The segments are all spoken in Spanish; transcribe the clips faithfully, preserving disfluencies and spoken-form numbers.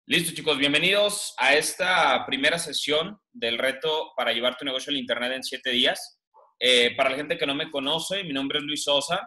Listo, chicos, bienvenidos a esta primera sesión del reto para llevar tu negocio al internet en siete días. Eh, para la gente que no me conoce, mi nombre es Luis Sosa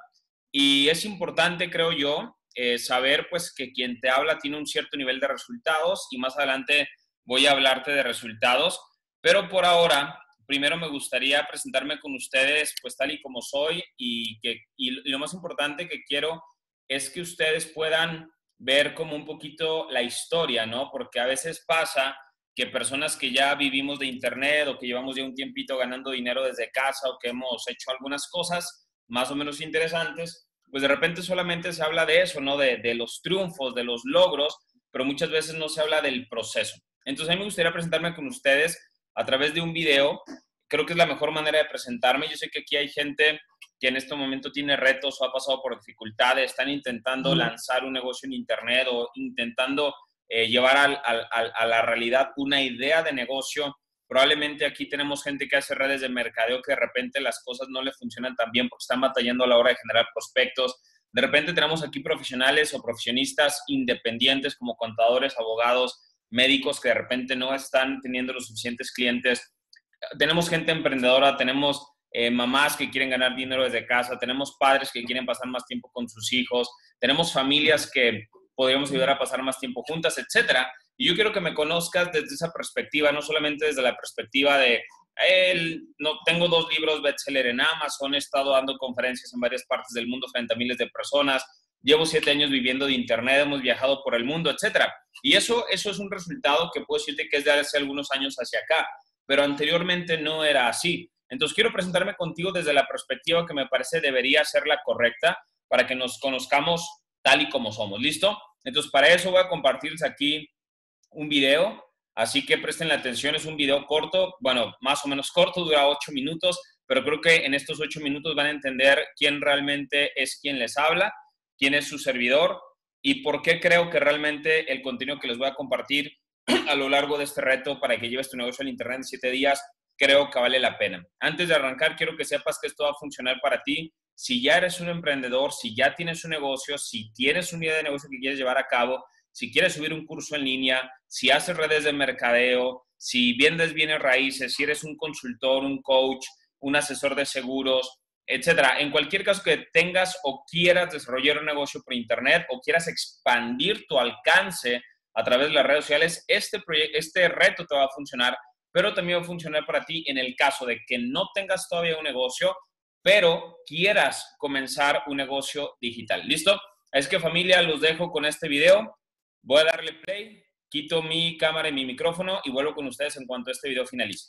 y es importante, creo yo, eh, saber pues que quien te habla tiene un cierto nivel de resultados y más adelante voy a hablarte de resultados, pero por ahora, primero me gustaría presentarme con ustedes pues tal y como soy y, que, y lo más importante que quiero es que ustedes puedan ver como un poquito la historia, ¿no? Porque a veces pasa que personas que ya vivimos de internet o que llevamos ya un tiempito ganando dinero desde casa o que hemos hecho algunas cosas más o menos interesantes, pues de repente solamente se habla de eso, ¿no? De, de los triunfos, de los logros, pero muchas veces no se habla del proceso. Entonces a mí me gustaría presentarme con ustedes a través de un video. Creo que es la mejor manera de presentarme. Yo sé que aquí hay gente que en este momento tiene retos o ha pasado por dificultades, están intentando lanzar un negocio en internet o intentando eh, llevar al, al, al, a la realidad una idea de negocio. Probablemente aquí tenemos gente que hace redes de mercadeo que de repente las cosas no le funcionan tan bien porque están batallando a la hora de generar prospectos. De repente tenemos aquí profesionales o profesionistas independientes como contadores, abogados, médicos que de repente no están teniendo los suficientes clientes. Tenemos gente emprendedora, tenemos eh, mamás que quieren ganar dinero desde casa, tenemos padres que quieren pasar más tiempo con sus hijos, tenemos familias que podríamos ayudar a pasar más tiempo juntas, etcétera. Y yo quiero que me conozcas desde esa perspectiva, no solamente desde la perspectiva de, eh, no, tengo dos libros bestseller en Amazon, he estado dando conferencias en varias partes del mundo frente a miles de personas, llevo siete años viviendo de internet, hemos viajado por el mundo, etcétera. Y eso, eso es un resultado que puedo decirte que es de hace algunos años hacia acá, pero anteriormente no era así. Entonces quiero presentarme contigo desde la perspectiva que me parece debería ser la correcta para que nos conozcamos tal y como somos. ¿Listo? Entonces para eso voy a compartirles aquí un video, así que presten la atención. Es un video corto, bueno, más o menos corto, dura ocho minutos, pero creo que en estos ocho minutos van a entender quién realmente es quien les habla, quién es su servidor y por qué creo que realmente el contenido que les voy a compartir a lo largo de este reto para que lleves tu negocio al internet en siete días, creo que vale la pena. Antes de arrancar, quiero que sepas que esto va a funcionar para ti. Si ya eres un emprendedor, si ya tienes un negocio, si tienes una idea de negocio que quieres llevar a cabo, si quieres subir un curso en línea, si haces redes de mercadeo, si vendes bienes raíces, si eres un consultor, un coach, un asesor de seguros, etcétera. En cualquier caso que tengas o quieras desarrollar un negocio por internet o quieras expandir tu alcance a través de las redes sociales, este, este reto te va a funcionar, pero también va a funcionar para ti en el caso de que no tengas todavía un negocio, pero quieras comenzar un negocio digital. ¿Listo? Es que familia, los dejo con este video. Voy a darle play, quito mi cámara y mi micrófono y vuelvo con ustedes en cuanto este video finalice.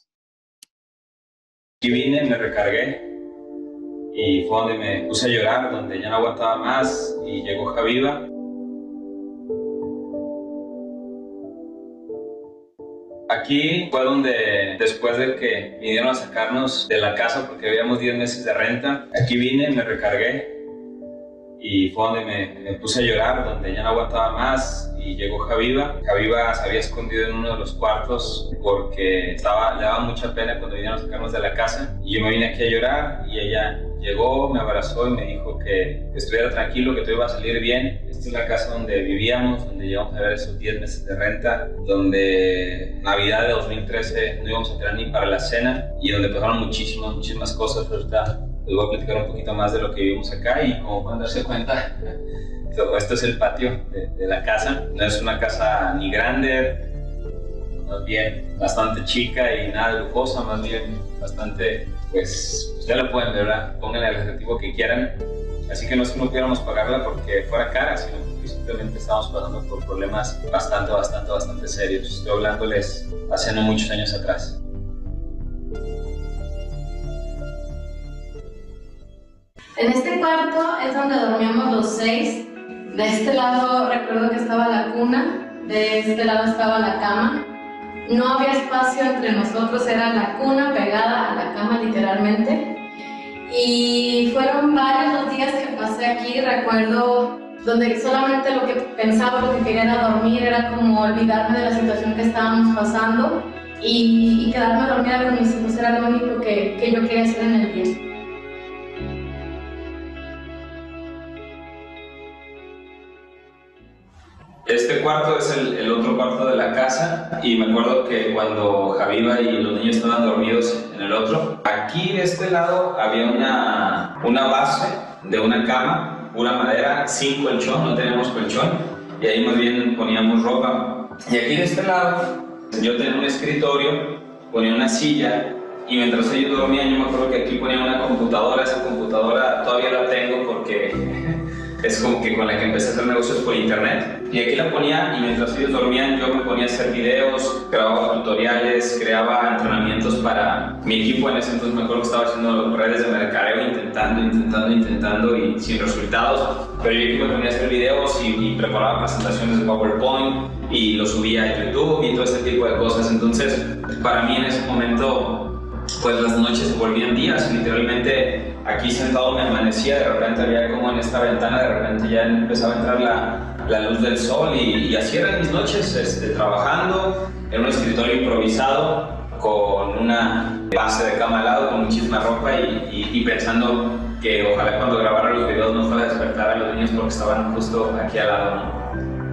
Aquí vine, me recargué y fue donde me puse a llorar, donde ya no aguantaba más y llegó Javiva. Aquí fue donde, después de que vinieron a sacarnos de la casa porque habíamos diez meses de renta, aquí vine, me recargué y fue donde me, me puse a llorar, donde ya no aguantaba más y llegó Javiva. Javiva se había escondido en uno de los cuartos porque estaba, le daba mucha pena cuando vinieron a sacarnos de la casa y yo me vine aquí a llorar y ella llegó, me abrazó y me dijo que, que estuviera tranquilo, que todo iba a salir bien. Esta es la casa donde vivíamos, donde llevamos a ver esos diez meses de renta, donde Navidad de dos mil trece no íbamos a tener ni para la cena y donde pasaron muchísimas, muchísimas cosas. Ahorita les voy a platicar un poquito más de lo que vivimos acá y como pueden darse cuenta, esto es el patio de, de la casa. No es una casa ni grande, más bien bastante chica y nada lujosa, más bien bastante, pues, ustedes lo pueden ver, ¿verdad? Pónganle el adjetivo que quieran. Así que no es que no pudiéramos pagarla porque fuera cara, sino porque simplemente estábamos pasando por problemas bastante, bastante, bastante serios. Estoy hablándoles hace no muchos años atrás. En este cuarto es donde dormíamos los seis. De este lado recuerdo que estaba la cuna, de este lado estaba la cama. No había espacio entre nosotros, era la cuna pegada a la cama literalmente. Y fueron varios los días que pasé aquí, recuerdo, donde solamente lo que pensaba, lo que quería era dormir, era como olvidarme de la situación que estábamos pasando y, y quedarme dormida con mis hijos, era lo único que, que yo quería hacer en el día. Este cuarto es el, el otro cuarto de la casa y me acuerdo que cuando Javiva y los niños estaban dormidos en el otro, aquí de este lado había una, una base de una cama, pura madera, sin colchón, no teníamos colchón, y ahí más bien poníamos ropa. Y aquí de este lado yo tenía un escritorio, ponía una silla, y mientras ellos dormían yo me acuerdo que aquí ponía una computadora. Esa computadora todavía la tengo porque es como que con la que empecé a hacer negocios por internet, y aquí la ponía y mientras ellos dormían yo me ponía a hacer videos, grababa tutoriales, creaba entrenamientos para mi equipo. En ese entonces me acuerdo que estaba haciendo redes de mercadeo, intentando, intentando, intentando y sin resultados, pero yo aquí me ponía a hacer videos y, y preparaba presentaciones de PowerPoint y lo subía a YouTube y todo ese tipo de cosas. Entonces para mí en ese momento pues las noches se volvían días, literalmente aquí sentado me amanecía, de repente había como en esta ventana, de repente ya empezaba a entrar la, la luz del sol y, y así eran mis noches, este, trabajando en un escritorio improvisado con una base de cama al lado, con muchísima ropa y, y, y pensando que ojalá cuando grabara los videos no fuera a despertar a los niños porque estaban justo aquí al lado, ¿no?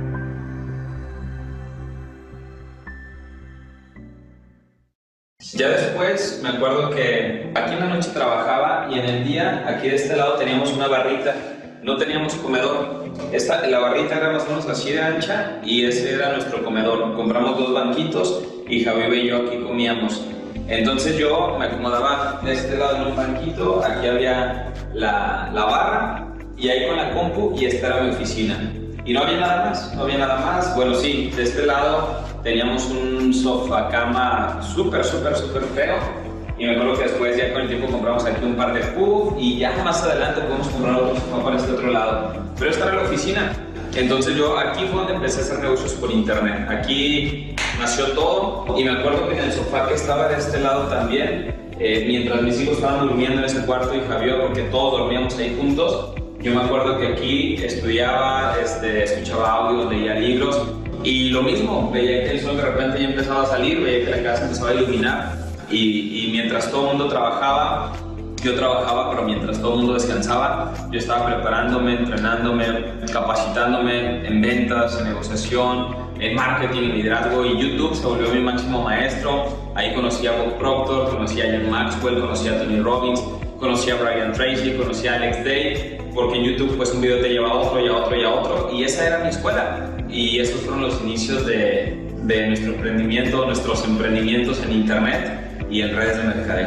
Ya después me acuerdo que aquí en la noche trabajaba y en el día aquí de este lado teníamos una barrita, no teníamos comedor. Esta, la barrita era más o menos así de ancha y ese era nuestro comedor. Compramos dos banquitos y Javier y yo aquí comíamos. Entonces yo me acomodaba de este lado en un banquito, aquí había la, la barra y ahí con la compu y esta era mi oficina. Y no había nada más, no había nada más. Bueno, sí, de este lado teníamos un sofá cama súper, súper, súper feo. Y me acuerdo que después ya con el tiempo compramos aquí un par de puff y ya más adelante podemos comprar otro sofá para este otro lado. Pero esta era la oficina. Entonces yo aquí fue donde empecé a hacer negocios por internet. Aquí nació todo y me acuerdo que en el sofá que estaba de este lado también, eh, mientras mis hijos estaban durmiendo en ese cuarto y Javier, porque todos dormíamos ahí juntos, yo me acuerdo que aquí estudiaba, este, escuchaba audios, leía libros y lo mismo, veía que el sol de repente ya empezaba a salir, veía que la casa empezaba a iluminar y, y mientras todo el mundo trabajaba, yo trabajaba, pero mientras todo el mundo descansaba, yo estaba preparándome, entrenándome, capacitándome en ventas, en negociación, en marketing, en liderazgo, y YouTube se volvió mi máximo maestro. Ahí conocí a Bob Proctor, conocí a John Maxwell, conocí a Tony Robbins, conocí a Brian Tracy, conocí a Alex Day, porque en YouTube pues un video te lleva a otro y a otro y a otro, y esa era mi escuela. Y esos fueron los inicios de, de nuestro emprendimiento, nuestros emprendimientos en internet y en redes de mercadeo.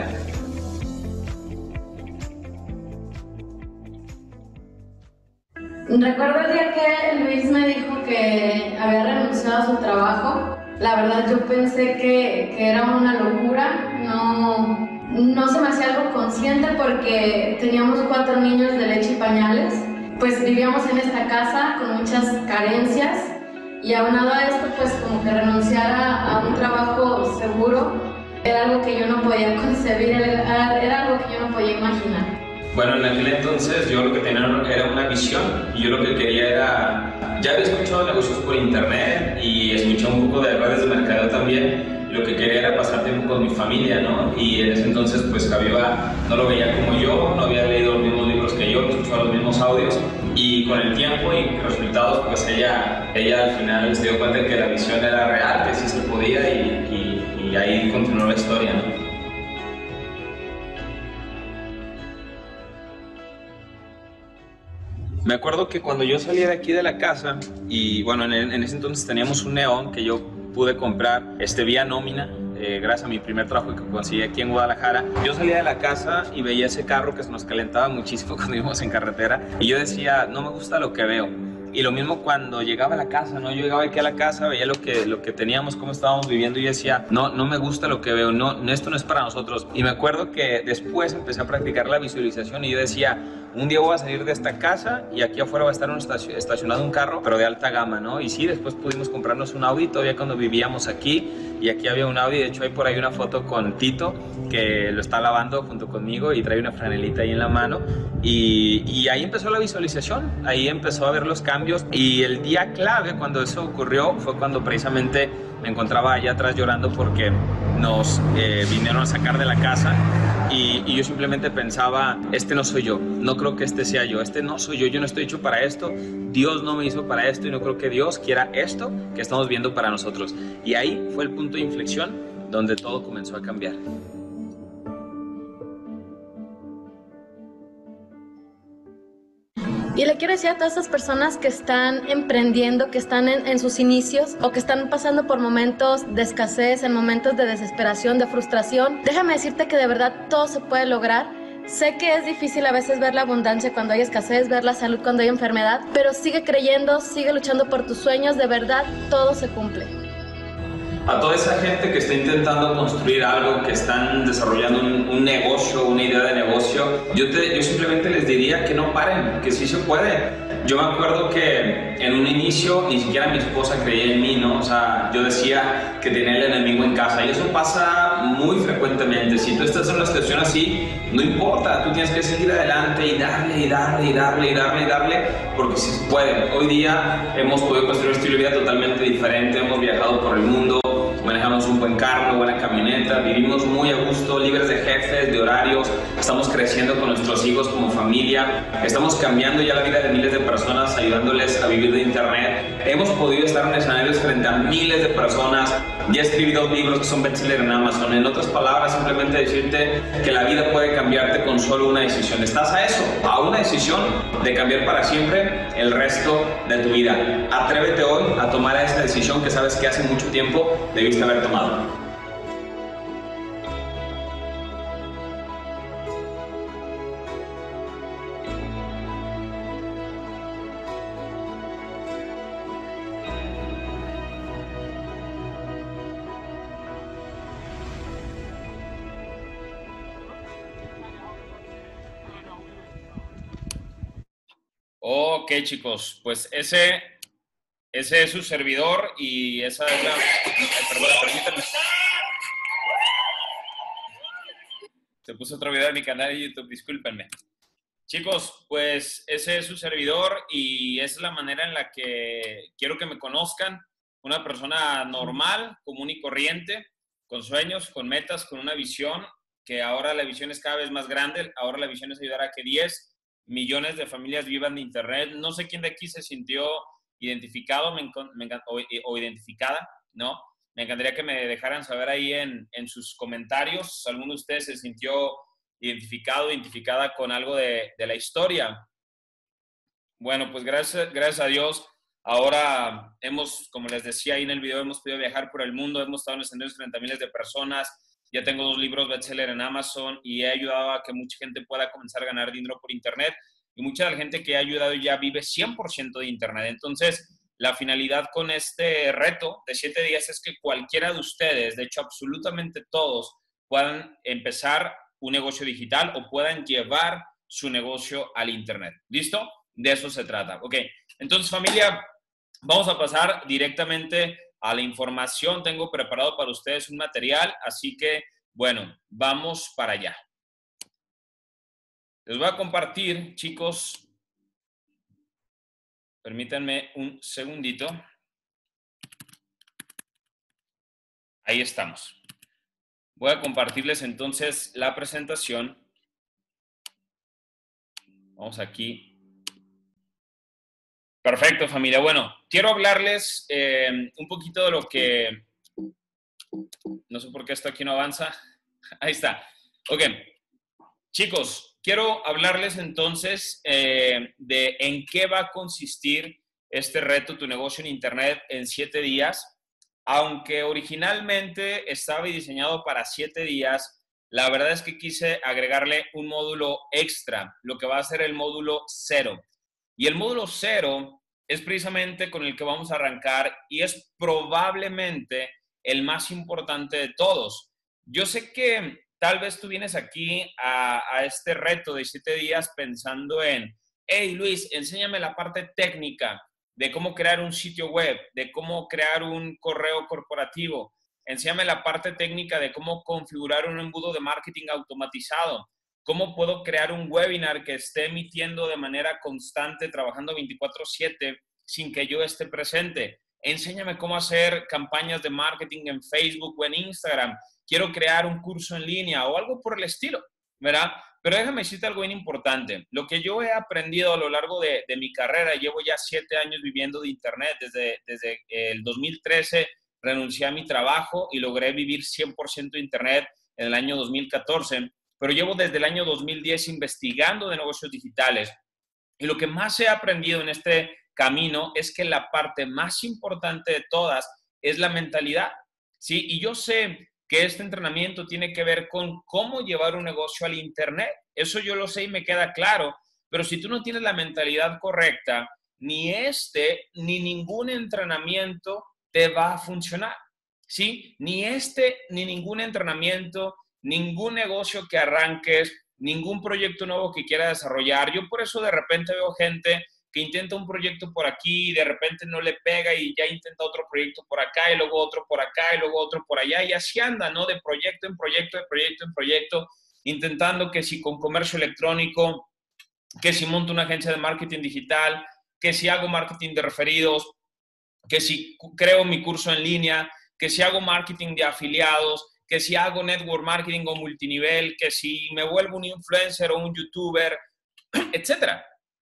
Recuerdo el día que Luis me dijo que había renunciado a su trabajo. La verdad yo pensé que, que era una locura, no, no se me hacía algo consciente porque teníamos cuatro niños de leche y pañales. Pues vivíamos en esta casa con muchas carencias y aunado a esto pues como que renunciar a, a un trabajo seguro era algo que yo no podía concebir, era, era algo que yo no podía imaginar. Bueno, en aquel entonces yo lo que tenía era una visión y yo lo que quería era, ya había escuchado negocios por internet y escuché un poco de redes de mercadeo también. Lo que quería era pasar tiempo con mi familia, ¿no? Y en ese entonces pues Javiva no lo veía como yo, no había leído los mismos libros que yo, no escuchaba los mismos audios, y con el tiempo y resultados pues ella, ella al final se dio cuenta de que la visión era real, que sí se podía, y, y, y ahí continuó la historia, ¿no? Me acuerdo que cuando yo salí de aquí de la casa, y bueno, en, en ese entonces teníamos un neón que yo pude comprar este, vía nómina, eh, gracias a mi primer trabajo que conseguí aquí en Guadalajara. Yo salía de la casa y veía ese carro que se nos calentaba muchísimo cuando íbamos en carretera, y yo decía, no me gusta lo que veo. Y lo mismo cuando llegaba a la casa, ¿no? Yo llegaba aquí a la casa, veía lo que, lo que teníamos, cómo estábamos viviendo, y decía, no, no me gusta lo que veo, no, esto no es para nosotros. Y me acuerdo que después empecé a practicar la visualización y yo decía, un día voy a salir de esta casa y aquí afuera va a estar un estacionado un carro, pero de alta gama, ¿no? Y sí, después pudimos comprarnos un Audi todavía cuando vivíamos aquí, y aquí había un Audi. De hecho hay por ahí una foto con Tito que lo está lavando junto conmigo y trae una franelita ahí en la mano, y, y ahí empezó la visualización, ahí empezó a ver los cambios. Y el día clave cuando eso ocurrió fue cuando precisamente me encontraba allá atrás llorando porque nos eh, vinieron a sacar de la casa y, y yo simplemente pensaba, este no soy yo, no creo que este sea yo, este no soy yo, yo no estoy hecho para esto, Dios no me hizo para esto y no creo que Dios quiera esto que estamos viendo para nosotros. Y ahí fue el punto de inflexión donde todo comenzó a cambiar. Y le quiero decir a todas esas personas que están emprendiendo, que están en, en sus inicios o que están pasando por momentos de escasez, en momentos de desesperación, de frustración, déjame decirte que de verdad todo se puede lograr. Sé que es difícil a veces ver la abundancia cuando hay escasez, ver la salud cuando hay enfermedad, pero sigue creyendo, sigue luchando por tus sueños, de verdad todo se cumple. A toda esa gente que está intentando construir algo, que están desarrollando un, un negocio, una idea de negocio, yo, te, yo simplemente les diría que no paren, que sí se puede. Yo me acuerdo que en un inicio ni siquiera mi esposa creía en mí, ¿no? O sea, yo decía que tenía el enemigo en casa y eso pasa muy frecuentemente. Si tú estás en una situación así, no importa, tú tienes que seguir adelante y darle y darle y darle y darle y darle, porque sí se puede. Hoy día hemos podido construir un estilo de vida totalmente diferente, hemos viajado por el mundo, manejamos un buen carro, buena camioneta, vivimos muy a gusto, libres de jefes, de horarios, estamos creciendo con nuestros hijos como familia, estamos cambiando ya la vida de miles de personas, ayudándoles a vivir de internet. Hemos podido estar en escenarios frente a miles de personas, ya he escrito libros que son bestseller en Amazon. En otras palabras, simplemente decirte que la vida puede cambiarte con solo una decisión. Estás a eso, a una decisión de cambiar para siempre el resto de tu vida. Atrévete hoy a tomar esta decisión que sabes que hace mucho tiempo debiste haber tomado. Ok, chicos, pues ese, ese es su servidor y esa es la... Ay, perdón, permítanme. Se puso otro video en mi canal de YouTube, discúlpenme. Chicos, pues ese es su servidor y esa es la manera en la que quiero que me conozcan. Una persona normal, común y corriente, con sueños, con metas, con una visión, que ahora la visión es cada vez más grande. Ahora la visión es ayudar a que diez millones de familias vivan de internet. No sé quién de aquí se sintió identificado me me o, o identificada, ¿no? Me encantaría que me dejaran saber ahí en, en sus comentarios. ¿Alguno de ustedes se sintió identificado, identificada con algo de, de la historia? Bueno, pues gracias, gracias a Dios. Ahora hemos, como les decía ahí en el video, hemos podido viajar por el mundo. Hemos estado en escenarios frente a miles de personas. Ya tengo dos libros bestseller en Amazon y he ayudado a que mucha gente pueda comenzar a ganar dinero por internet. Y mucha de la gente que he ayudado ya vive cien por ciento de internet. Entonces, la finalidad con este reto de siete días es que cualquiera de ustedes, de hecho absolutamente todos, puedan empezar un negocio digital o puedan llevar su negocio al internet. ¿Listo? De eso se trata. Ok, entonces familia, vamos a pasar directamente a la información. Tengo preparado para ustedes un material, así que, bueno, vamos para allá. Les voy a compartir, chicos, permítanme un segundito. Ahí estamos. Voy a compartirles entonces la presentación. Vamos aquí. Perfecto, familia. Bueno, quiero hablarles eh, un poquito de lo que... No sé por qué esto aquí no avanza. Ahí está. Ok. Chicos, quiero hablarles entonces eh, de en qué va a consistir este reto, tu negocio en internet en siete días. Aunque originalmente estaba diseñado para siete días, la verdad es que quise agregarle un módulo extra, lo que va a ser el módulo cero. Y el módulo cero es precisamente con el que vamos a arrancar y es probablemente el más importante de todos. Yo sé que tal vez tú vienes aquí a, a este reto de siete días pensando en, hey Luis, enséñame la parte técnica de cómo crear un sitio web, de cómo crear un correo corporativo. Enséñame la parte técnica de cómo configurar un embudo de marketing automatizado. ¿Cómo puedo crear un webinar que esté emitiendo de manera constante, trabajando veinticuatro siete sin que yo esté presente? Enséñame cómo hacer campañas de marketing en Facebook o en Instagram. Quiero crear un curso en línea o algo por el estilo. ¿verdad? Pero déjame decirte algo bien importante. Lo que yo he aprendido a lo largo de, de mi carrera, llevo ya siete años viviendo de Internet. Desde, desde el dos mil trece renuncié a mi trabajo y logré vivir cien por ciento de Internet en el año dos mil catorce. Pero llevo desde el año dos mil diez investigando de negocios digitales. Y lo que más he aprendido en este camino es que la parte más importante de todas es la mentalidad, ¿sí? Y yo sé que este entrenamiento tiene que ver con cómo llevar un negocio al Internet. Eso yo lo sé y me queda claro, pero si tú no tienes la mentalidad correcta, ni este ni ningún entrenamiento te va a funcionar, ¿sí? Ni este ni ningún entrenamiento, ningún negocio que arranques, ningún proyecto nuevo que quiera desarrollar. Yo por eso de repente veo gente que intenta un proyecto por aquí y de repente no le pega y ya intenta otro proyecto por acá y luego otro por acá y luego otro por allá y así anda, ¿no? De proyecto en proyecto, de proyecto en proyecto, intentando que si con comercio electrónico, que si monto una agencia de marketing digital, que si hago marketing de referidos, que si creo mi curso en línea, que si hago marketing de afiliados, que si hago network marketing o multinivel, que si me vuelvo un influencer o un youtuber, etcétera.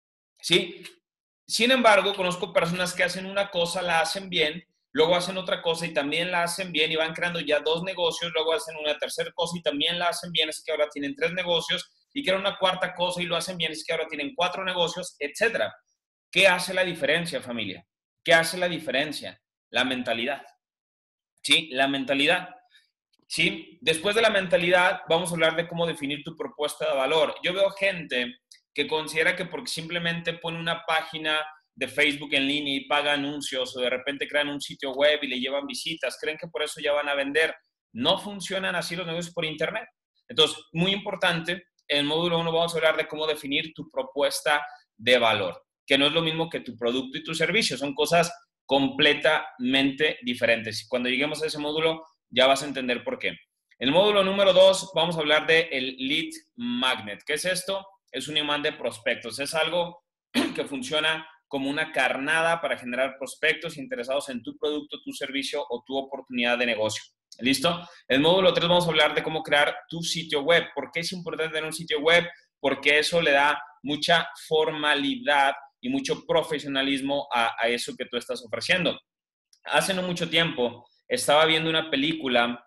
¿Sí? Sin embargo, conozco personas que hacen una cosa, la hacen bien, luego hacen otra cosa y también la hacen bien y van creando ya dos negocios, luego hacen una tercera cosa y también la hacen bien, es que ahora tienen tres negocios y crean una cuarta cosa y lo hacen bien, es que ahora tienen cuatro negocios, etcétera. ¿Qué hace la diferencia, familia? ¿Qué hace la diferencia? La mentalidad. ¿Sí? La mentalidad. ¿Sí? Después de la mentalidad, vamos a hablar de cómo definir tu propuesta de valor. Yo veo gente que considera que porque simplemente pone una página de Facebook en línea y paga anuncios o de repente crean un sitio web y le llevan visitas, creen que por eso ya van a vender. No funcionan así los negocios por Internet. Entonces, muy importante, en el módulo uno vamos a hablar de cómo definir tu propuesta de valor, que no es lo mismo que tu producto y tu servicio, son cosas completamente diferentes. Y cuando lleguemos a ese módulo, ya vas a entender por qué. En el módulo número dos vamos a hablar de el lead magnet. ¿Qué es esto? Es un imán de prospectos. Es algo que funciona como una carnada para generar prospectos interesados en tu producto, tu servicio o tu oportunidad de negocio. ¿Listo? En el módulo tres vamos a hablar de cómo crear tu sitio web. ¿Por qué es importante tener un sitio web? Porque eso le da mucha formalidad y mucho profesionalismo a, a eso que tú estás ofreciendo. Hace no mucho tiempo estaba viendo una película,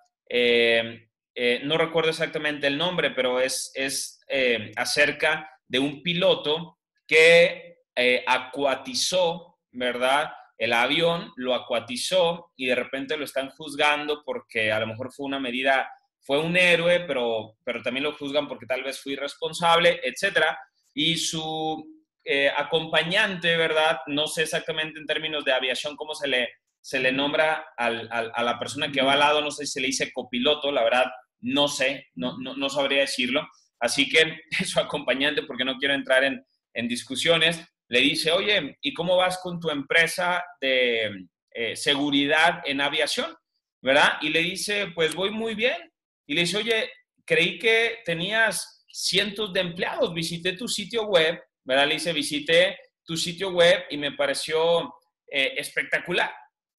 eh, eh, no recuerdo exactamente el nombre, pero es, es eh, acerca de un piloto que eh, acuatizó, ¿verdad? El avión lo acuatizó y de repente lo están juzgando porque a lo mejor fue una medida, fue un héroe, pero, pero también lo juzgan porque tal vez fue irresponsable, etcétera. Y su eh, acompañante, ¿verdad? No sé exactamente en términos de aviación cómo se le, se le nombra al, al, a la persona que va al lado, no sé si se le dice copiloto, la verdad, no sé, no, no, no sabría decirlo. Así que su acompañante, porque no quiero entrar en, en discusiones, le dice, oye, ¿y cómo vas con tu empresa de eh, seguridad en aviación? ¿Verdad? Y le dice, pues voy muy bien. Y le dice, oye, creí que tenías cientos de empleados, visité tu sitio web, ¿verdad? Le dice, visité tu sitio web y me pareció eh, espectacular,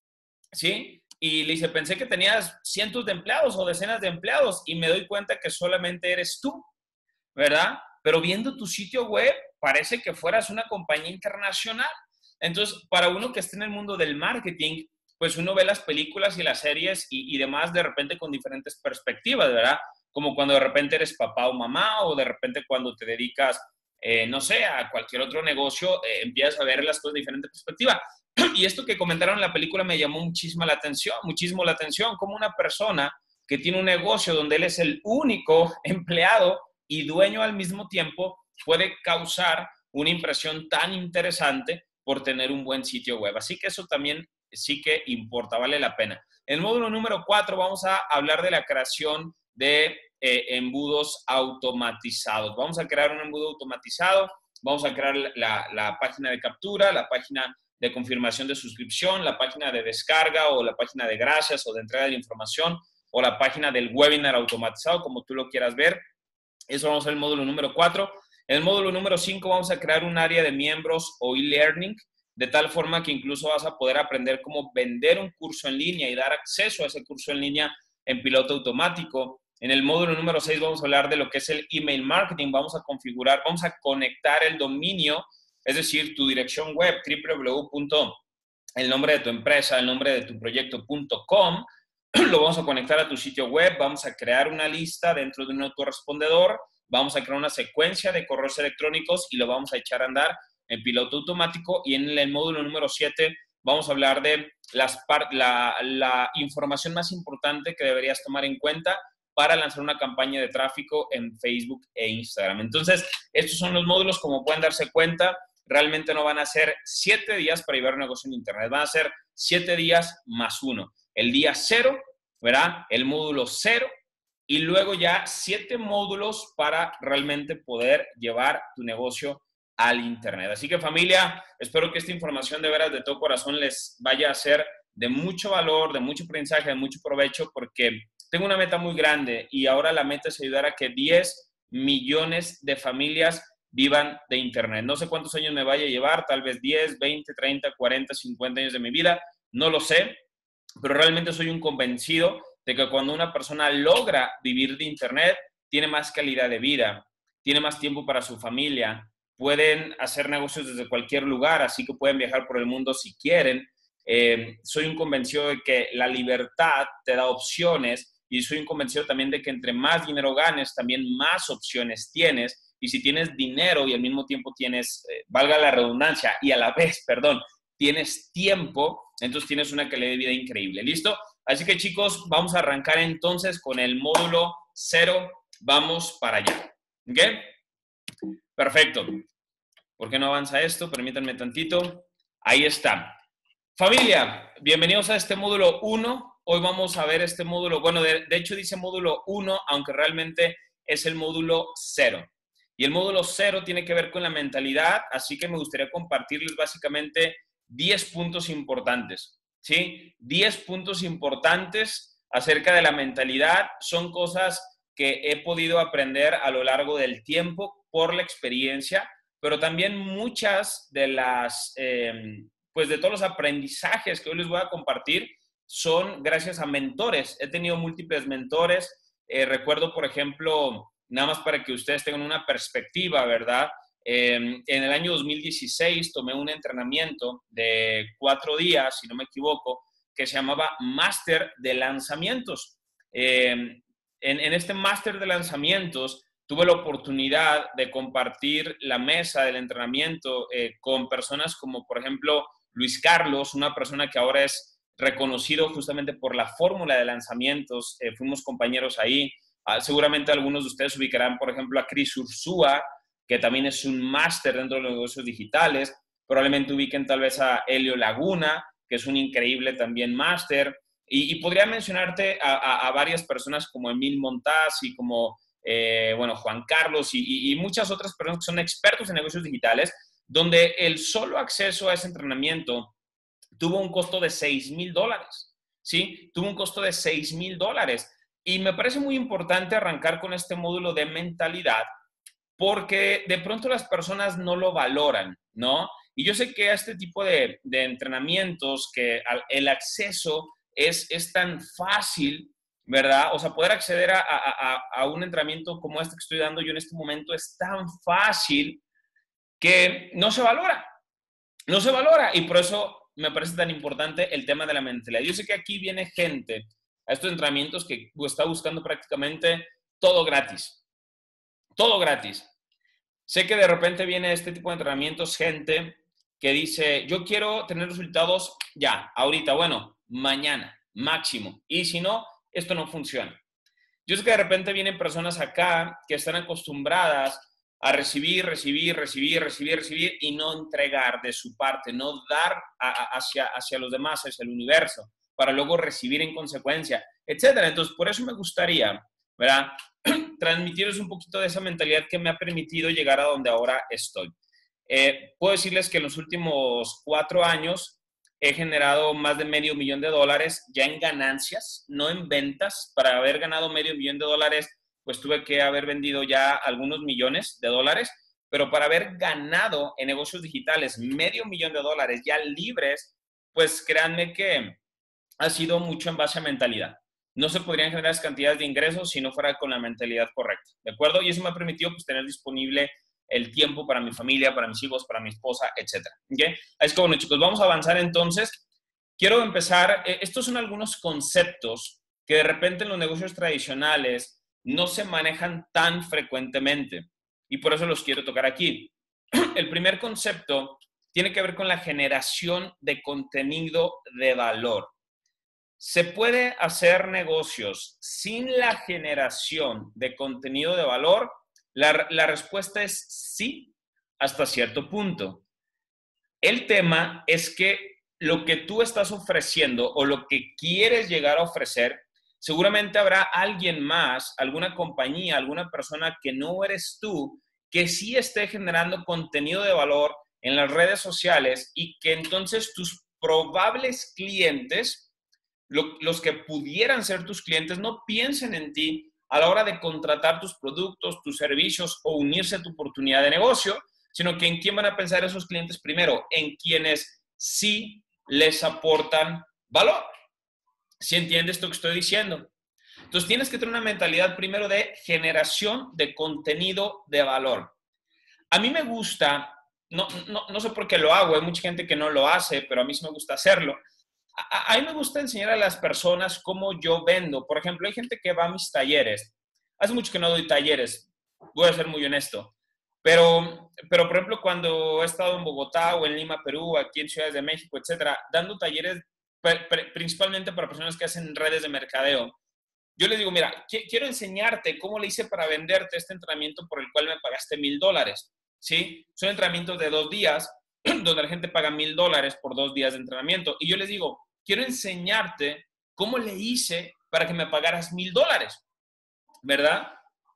¿sí? Y le dice, pensé que tenías cientos de empleados o decenas de empleados y me doy cuenta que solamente eres tú, ¿verdad? Pero viendo tu sitio web, parece que fueras una compañía internacional. Entonces, para uno que esté en el mundo del marketing, pues uno ve las películas y las series y, y demás de repente con diferentes perspectivas, ¿verdad? Como cuando de repente eres papá o mamá o de repente cuando te dedicas, eh, no sé, a cualquier otro negocio, eh, empiezas a ver las cosas de diferente perspectiva. Y esto que comentaron en la película me llamó muchísimo la atención, muchísimo la atención, como una persona que tiene un negocio donde él es el único empleado y dueño al mismo tiempo, puede causar una impresión tan interesante por tener un buen sitio web. Así que eso también sí que importa, vale la pena. En el módulo número cuatro vamos a hablar de la creación de eh, embudos automatizados. Vamos a crear un embudo automatizado, vamos a crear la, la página de captura, la página de confirmación de suscripción, la página de descarga o la página de gracias o de entrega de información o la página del webinar automatizado, como tú lo quieras ver. Eso vamos a ver en el módulo número cuatro. En el módulo número cinco vamos a crear un área de miembros o e-learning, de tal forma que incluso vas a poder aprender cómo vender un curso en línea y dar acceso a ese curso en línea en piloto automático. En el módulo número seis vamos a hablar de lo que es el email marketing. Vamos a configurar, vamos a conectar el dominio, es decir, tu dirección web, doble u doble u doble u punto el nombre de tu empresa, el nombre de tu proyecto punto com. Lo vamos a conectar a tu sitio web, vamos a crear una lista dentro de un autorrespondedor, vamos a crear una secuencia de correos electrónicos y lo vamos a echar a andar en piloto automático. Y en el módulo número siete vamos a hablar de las la, la información más importante que deberías tomar en cuenta para lanzar una campaña de tráfico en Facebook e Instagram. Entonces, estos son los módulos. Como pueden darse cuenta, realmente no van a ser siete días para llevar un negocio en Internet, van a ser siete días más uno. El día cero, ¿verdad? El módulo cero y luego ya siete módulos para realmente poder llevar tu negocio al Internet. Así que, familia, espero que esta información de veras de todo corazón les vaya a ser de mucho valor, de mucho aprendizaje, de mucho provecho, porque tengo una meta muy grande y ahora la meta es ayudar a que diez millones de familias vivan de Internet. No sé cuántos años me vaya a llevar, tal vez diez, veinte, treinta, cuarenta, cincuenta años de mi vida, no lo sé, pero realmente soy un convencido de que cuando una persona logra vivir de Internet, tiene más calidad de vida, tiene más tiempo para su familia, pueden hacer negocios desde cualquier lugar, así que pueden viajar por el mundo si quieren. Eh, soy un convencido de que la libertad te da opciones y soy un convencido también de que entre más dinero ganes, también más opciones tienes. Y si tienes dinero y al mismo tiempo tienes, eh, valga la redundancia, y a la vez, perdón, tienes tiempo, entonces tienes una calidad de vida increíble. ¿Listo? Así que, chicos, vamos a arrancar entonces con el módulo cero. Vamos para allá. ¿Ok? Perfecto. ¿Por qué no avanza esto? Permítanme tantito. Ahí está. Familia, bienvenidos a este módulo uno. Hoy vamos a ver este módulo, bueno, de, de hecho dice módulo uno, aunque realmente es el módulo cero. Y el módulo cero tiene que ver con la mentalidad, así que me gustaría compartirles básicamente diez puntos importantes, ¿sí? diez puntos importantes acerca de la mentalidad. Son cosas que he podido aprender a lo largo del tiempo por la experiencia, pero también muchas de las, eh, pues de todos los aprendizajes que hoy les voy a compartir son gracias a mentores. He tenido múltiples mentores. Eh, recuerdo, por ejemplo, nada más para que ustedes tengan una perspectiva, ¿verdad? Eh, en el año dos mil dieciséis tomé un entrenamiento de cuatro días, si no me equivoco, que se llamaba Máster de Lanzamientos. Eh, en, en este Máster de Lanzamientos tuve la oportunidad de compartir la mesa del entrenamiento eh, con personas como, por ejemplo, Luis Carlos, una persona que ahora es reconocido justamente por la fórmula de lanzamientos. Eh, fuimos compañeros ahí. Ah, seguramente algunos de ustedes ubicarán, por ejemplo, a Chris Ursúa, que también es un máster dentro de los negocios digitales. Probablemente ubiquen tal vez a Helio Laguna, que es un increíble también máster. Y, y podría mencionarte a, a, a varias personas como Emil Montaz y como, eh, bueno, Juan Carlos y, y, y muchas otras personas que son expertos en negocios digitales, donde el solo acceso a ese entrenamiento tuvo un costo de seis mil dólares, ¿sí? Tuvo un costo de seis mil dólares. Y me parece muy importante arrancar con este módulo de mentalidad porque de pronto las personas no lo valoran, ¿no? Y yo sé que a este tipo de, de entrenamientos, que el acceso es, es tan fácil, ¿verdad? O sea, poder acceder a, a, a un entrenamiento como este que estoy dando yo en este momento es tan fácil que no se valora, no se valora. Y por eso me parece tan importante el tema de la mentalidad. Yo sé que aquí viene gente a estos entrenamientos que está buscando prácticamente todo gratis. Todo gratis. Sé que de repente viene este tipo de entrenamientos gente que dice, yo quiero tener resultados ya, ahorita, bueno, mañana, máximo. Y si no, esto no funciona. Yo sé que de repente vienen personas acá que están acostumbradas a recibir, recibir, recibir, recibir, recibir y no entregar de su parte, no dar a, a, hacia, hacia los demás, hacia el universo, para luego recibir en consecuencia, etcétera. Entonces, por eso me gustaría, ¿verdad?, transmitirles un poquito de esa mentalidad que me ha permitido llegar a donde ahora estoy. Eh, puedo decirles que en los últimos cuatro años he generado más de medio millón de dólares ya en ganancias, no en ventas. Para haber ganado medio millón de dólares, pues tuve que haber vendido ya algunos millones de dólares, pero para haber ganado en negocios digitales medio millón de dólares ya libres, pues créanme que ha sido mucho en base a mentalidad. no se podrían generar esas cantidades de ingresos si no fuera con la mentalidad correcta, ¿de acuerdo? Y eso me ha permitido pues, tener disponible el tiempo para mi familia, para mis hijos, para mi esposa, etcétera. ¿Okay? Es que bueno, chicos, vamos a avanzar entonces. Quiero empezar, eh, estos son algunos conceptos que de repente en los negocios tradicionales no se manejan tan frecuentemente y por eso los quiero tocar aquí. El primer concepto tiene que ver con la generación de contenido de valor. ¿Se puede hacer negocios sin la generación de contenido de valor? La, la respuesta es sí, hasta cierto punto. El tema es que lo que tú estás ofreciendo o lo que quieres llegar a ofrecer, seguramente habrá alguien más, alguna compañía, alguna persona que no eres tú, que sí esté generando contenido de valor en las redes sociales y que entonces tus probables clientes, lo, los que pudieran ser tus clientes, no piensen en ti a la hora de contratar tus productos, tus servicios o unirse a tu oportunidad de negocio, sino que en quién van a pensar esos clientes primero, en quienes sí les aportan valor. ¿Sí entiendes esto que estoy diciendo? Entonces tienes que tener una mentalidad primero de generación de contenido de valor. A mí me gusta, no, no, no sé por qué lo hago, hay mucha gente que no lo hace, pero a mí sí me gusta hacerlo. A, a mí me gusta enseñar a las personas cómo yo vendo. Por ejemplo, hay gente que va a mis talleres. Hace mucho que no doy talleres, voy a ser muy honesto. Pero, pero, por ejemplo, cuando he estado en Bogotá o en Lima, Perú, aquí en Ciudades de México, etcétera, dando talleres principalmente para personas que hacen redes de mercadeo, yo les digo, mira, quiero enseñarte cómo le hice para venderte este entrenamiento por el cual me pagaste mil dólares, ¿sí? Son entrenamientos de dos días, donde la gente paga mil dólares por dos días de entrenamiento. Y yo les digo, quiero enseñarte cómo le hice para que me pagaras mil dólares, ¿verdad?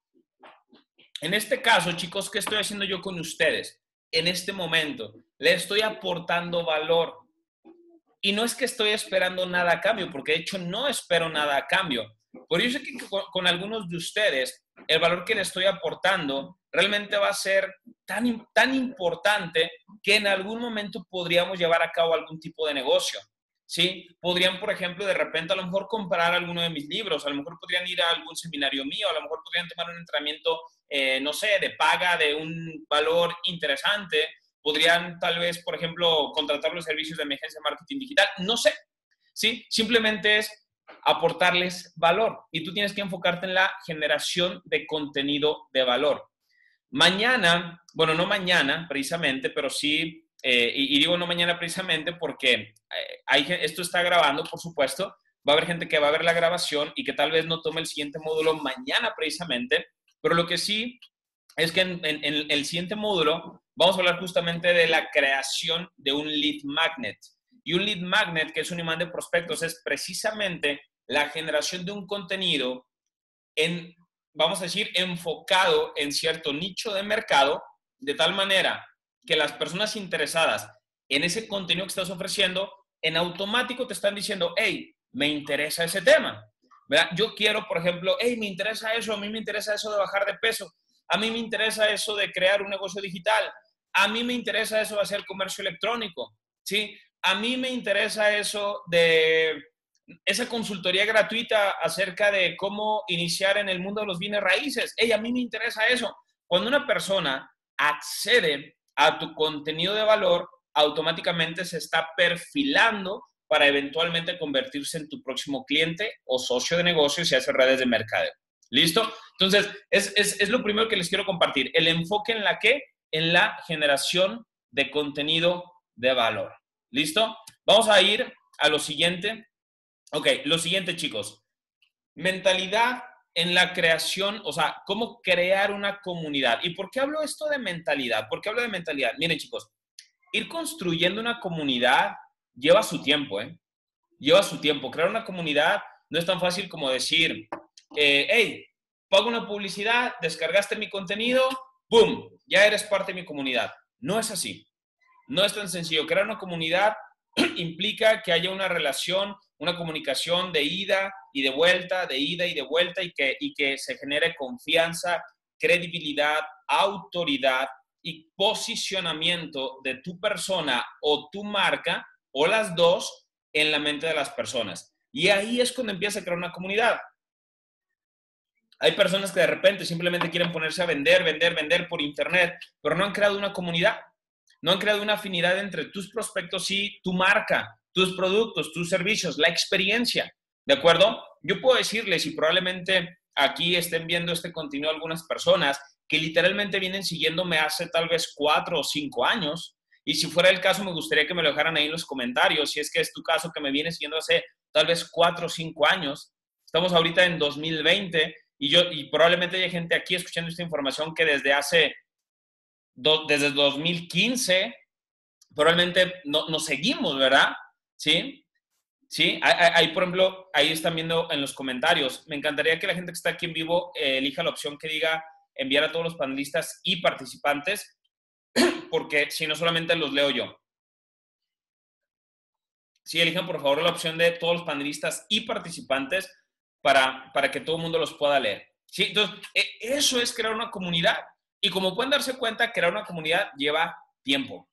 En este caso, chicos, ¿qué estoy haciendo yo con ustedes? En este momento, les estoy aportando valor. Y no es que estoy esperando nada a cambio, porque de hecho no espero nada a cambio. Por eso sé que con, con algunos de ustedes, el valor que les estoy aportando realmente va a ser tan, tan importante que en algún momento podríamos llevar a cabo algún tipo de negocio, ¿sí? Podrían, por ejemplo, de repente a lo mejor comprar alguno de mis libros, a lo mejor podrían ir a algún seminario mío, a lo mejor podrían tomar un entrenamiento, eh, no sé, de paga de un valor interesante. Podrían tal vez, por ejemplo, contratar los servicios de mi agencia de marketing digital. No sé, ¿sí? Simplemente es aportarles valor. Y tú tienes que enfocarte en la generación de contenido de valor. Mañana, bueno, no mañana precisamente, pero sí, eh, y, y digo no mañana precisamente porque eh, hay, esto está grabando, por supuesto. Va a haber gente que va a ver la grabación y que tal vez no tome el siguiente módulo mañana precisamente, pero lo que sí es que en, en, en el siguiente módulo vamos a hablar justamente de la creación de un lead magnet. Y un lead magnet, que es un imán de prospectos, es precisamente la generación de un contenido en, vamos a decir, enfocado en cierto nicho de mercado, de tal manera que las personas interesadas en ese contenido que estás ofreciendo, en automático te están diciendo, hey, me interesa ese tema, ¿verdad? Yo quiero, por ejemplo, hey, me interesa eso, a mí me interesa eso de bajar de peso, a mí me interesa eso de crear un negocio digital, a mí me interesa eso de hacer comercio electrónico, ¿sí? A mí me interesa eso de esa consultoría gratuita acerca de cómo iniciar en el mundo de los bienes raíces. Hey, a mí me interesa eso. Cuando una persona accede a tu contenido de valor, automáticamente se está perfilando para eventualmente convertirse en tu próximo cliente o socio de negocio si hace redes de mercadeo. ¿Listo? Entonces, es, es, es lo primero que les quiero compartir. El enfoque en la ¿qué? En la generación de contenido de valor. ¿Listo? Vamos a ir a lo siguiente. Ok, lo siguiente, chicos. Mentalidad en la creación, o sea, cómo crear una comunidad. ¿Y por qué hablo esto de mentalidad? ¿Por qué hablo de mentalidad? Miren, chicos, ir construyendo una comunidad lleva su tiempo, ¿eh? Lleva su tiempo. Crear una comunidad no es tan fácil como decir, eh, hey, pago una publicidad, descargaste mi contenido, ¡boom! Ya eres parte de mi comunidad. No es así. No es tan sencillo. Crear una comunidad implica que haya una relación, una comunicación de ida y de vuelta, de ida y de vuelta, y que, y que se genere confianza, credibilidad, autoridad y posicionamiento de tu persona o tu marca, o las dos, en la mente de las personas. Y ahí es cuando empieza a crear una comunidad. Hay personas que de repente simplemente quieren ponerse a vender, vender, vender por internet, pero no han creado una comunidad. No han creado una afinidad entre tus prospectos y tu marca, tus productos, tus servicios, la experiencia. ¿De acuerdo? Yo puedo decirles, y probablemente aquí estén viendo este contenido algunas personas que literalmente vienen siguiéndome hace tal vez cuatro o cinco años. Y si fuera el caso, me gustaría que me lo dejaran ahí en los comentarios. Si es que es tu caso, que me vienes siguiendo hace tal vez cuatro o cinco años. Estamos ahorita en dos mil veinte y, yo, y probablemente hay gente aquí escuchando esta información que desde hace, do, desde dos mil quince, probablemente no, nos seguimos, ¿verdad? ¿Sí? Sí, ahí, por ejemplo, ahí están viendo en los comentarios. Me encantaría que la gente que está aquí en vivo eh, elija la opción que diga enviar a todos los panelistas y participantes, porque si no solamente los leo yo. Sí, elijan por favor la opción de todos los panelistas y participantes para, para que todo el mundo los pueda leer. Sí, entonces, eso es crear una comunidad. Y como pueden darse cuenta, crear una comunidad lleva tiempo.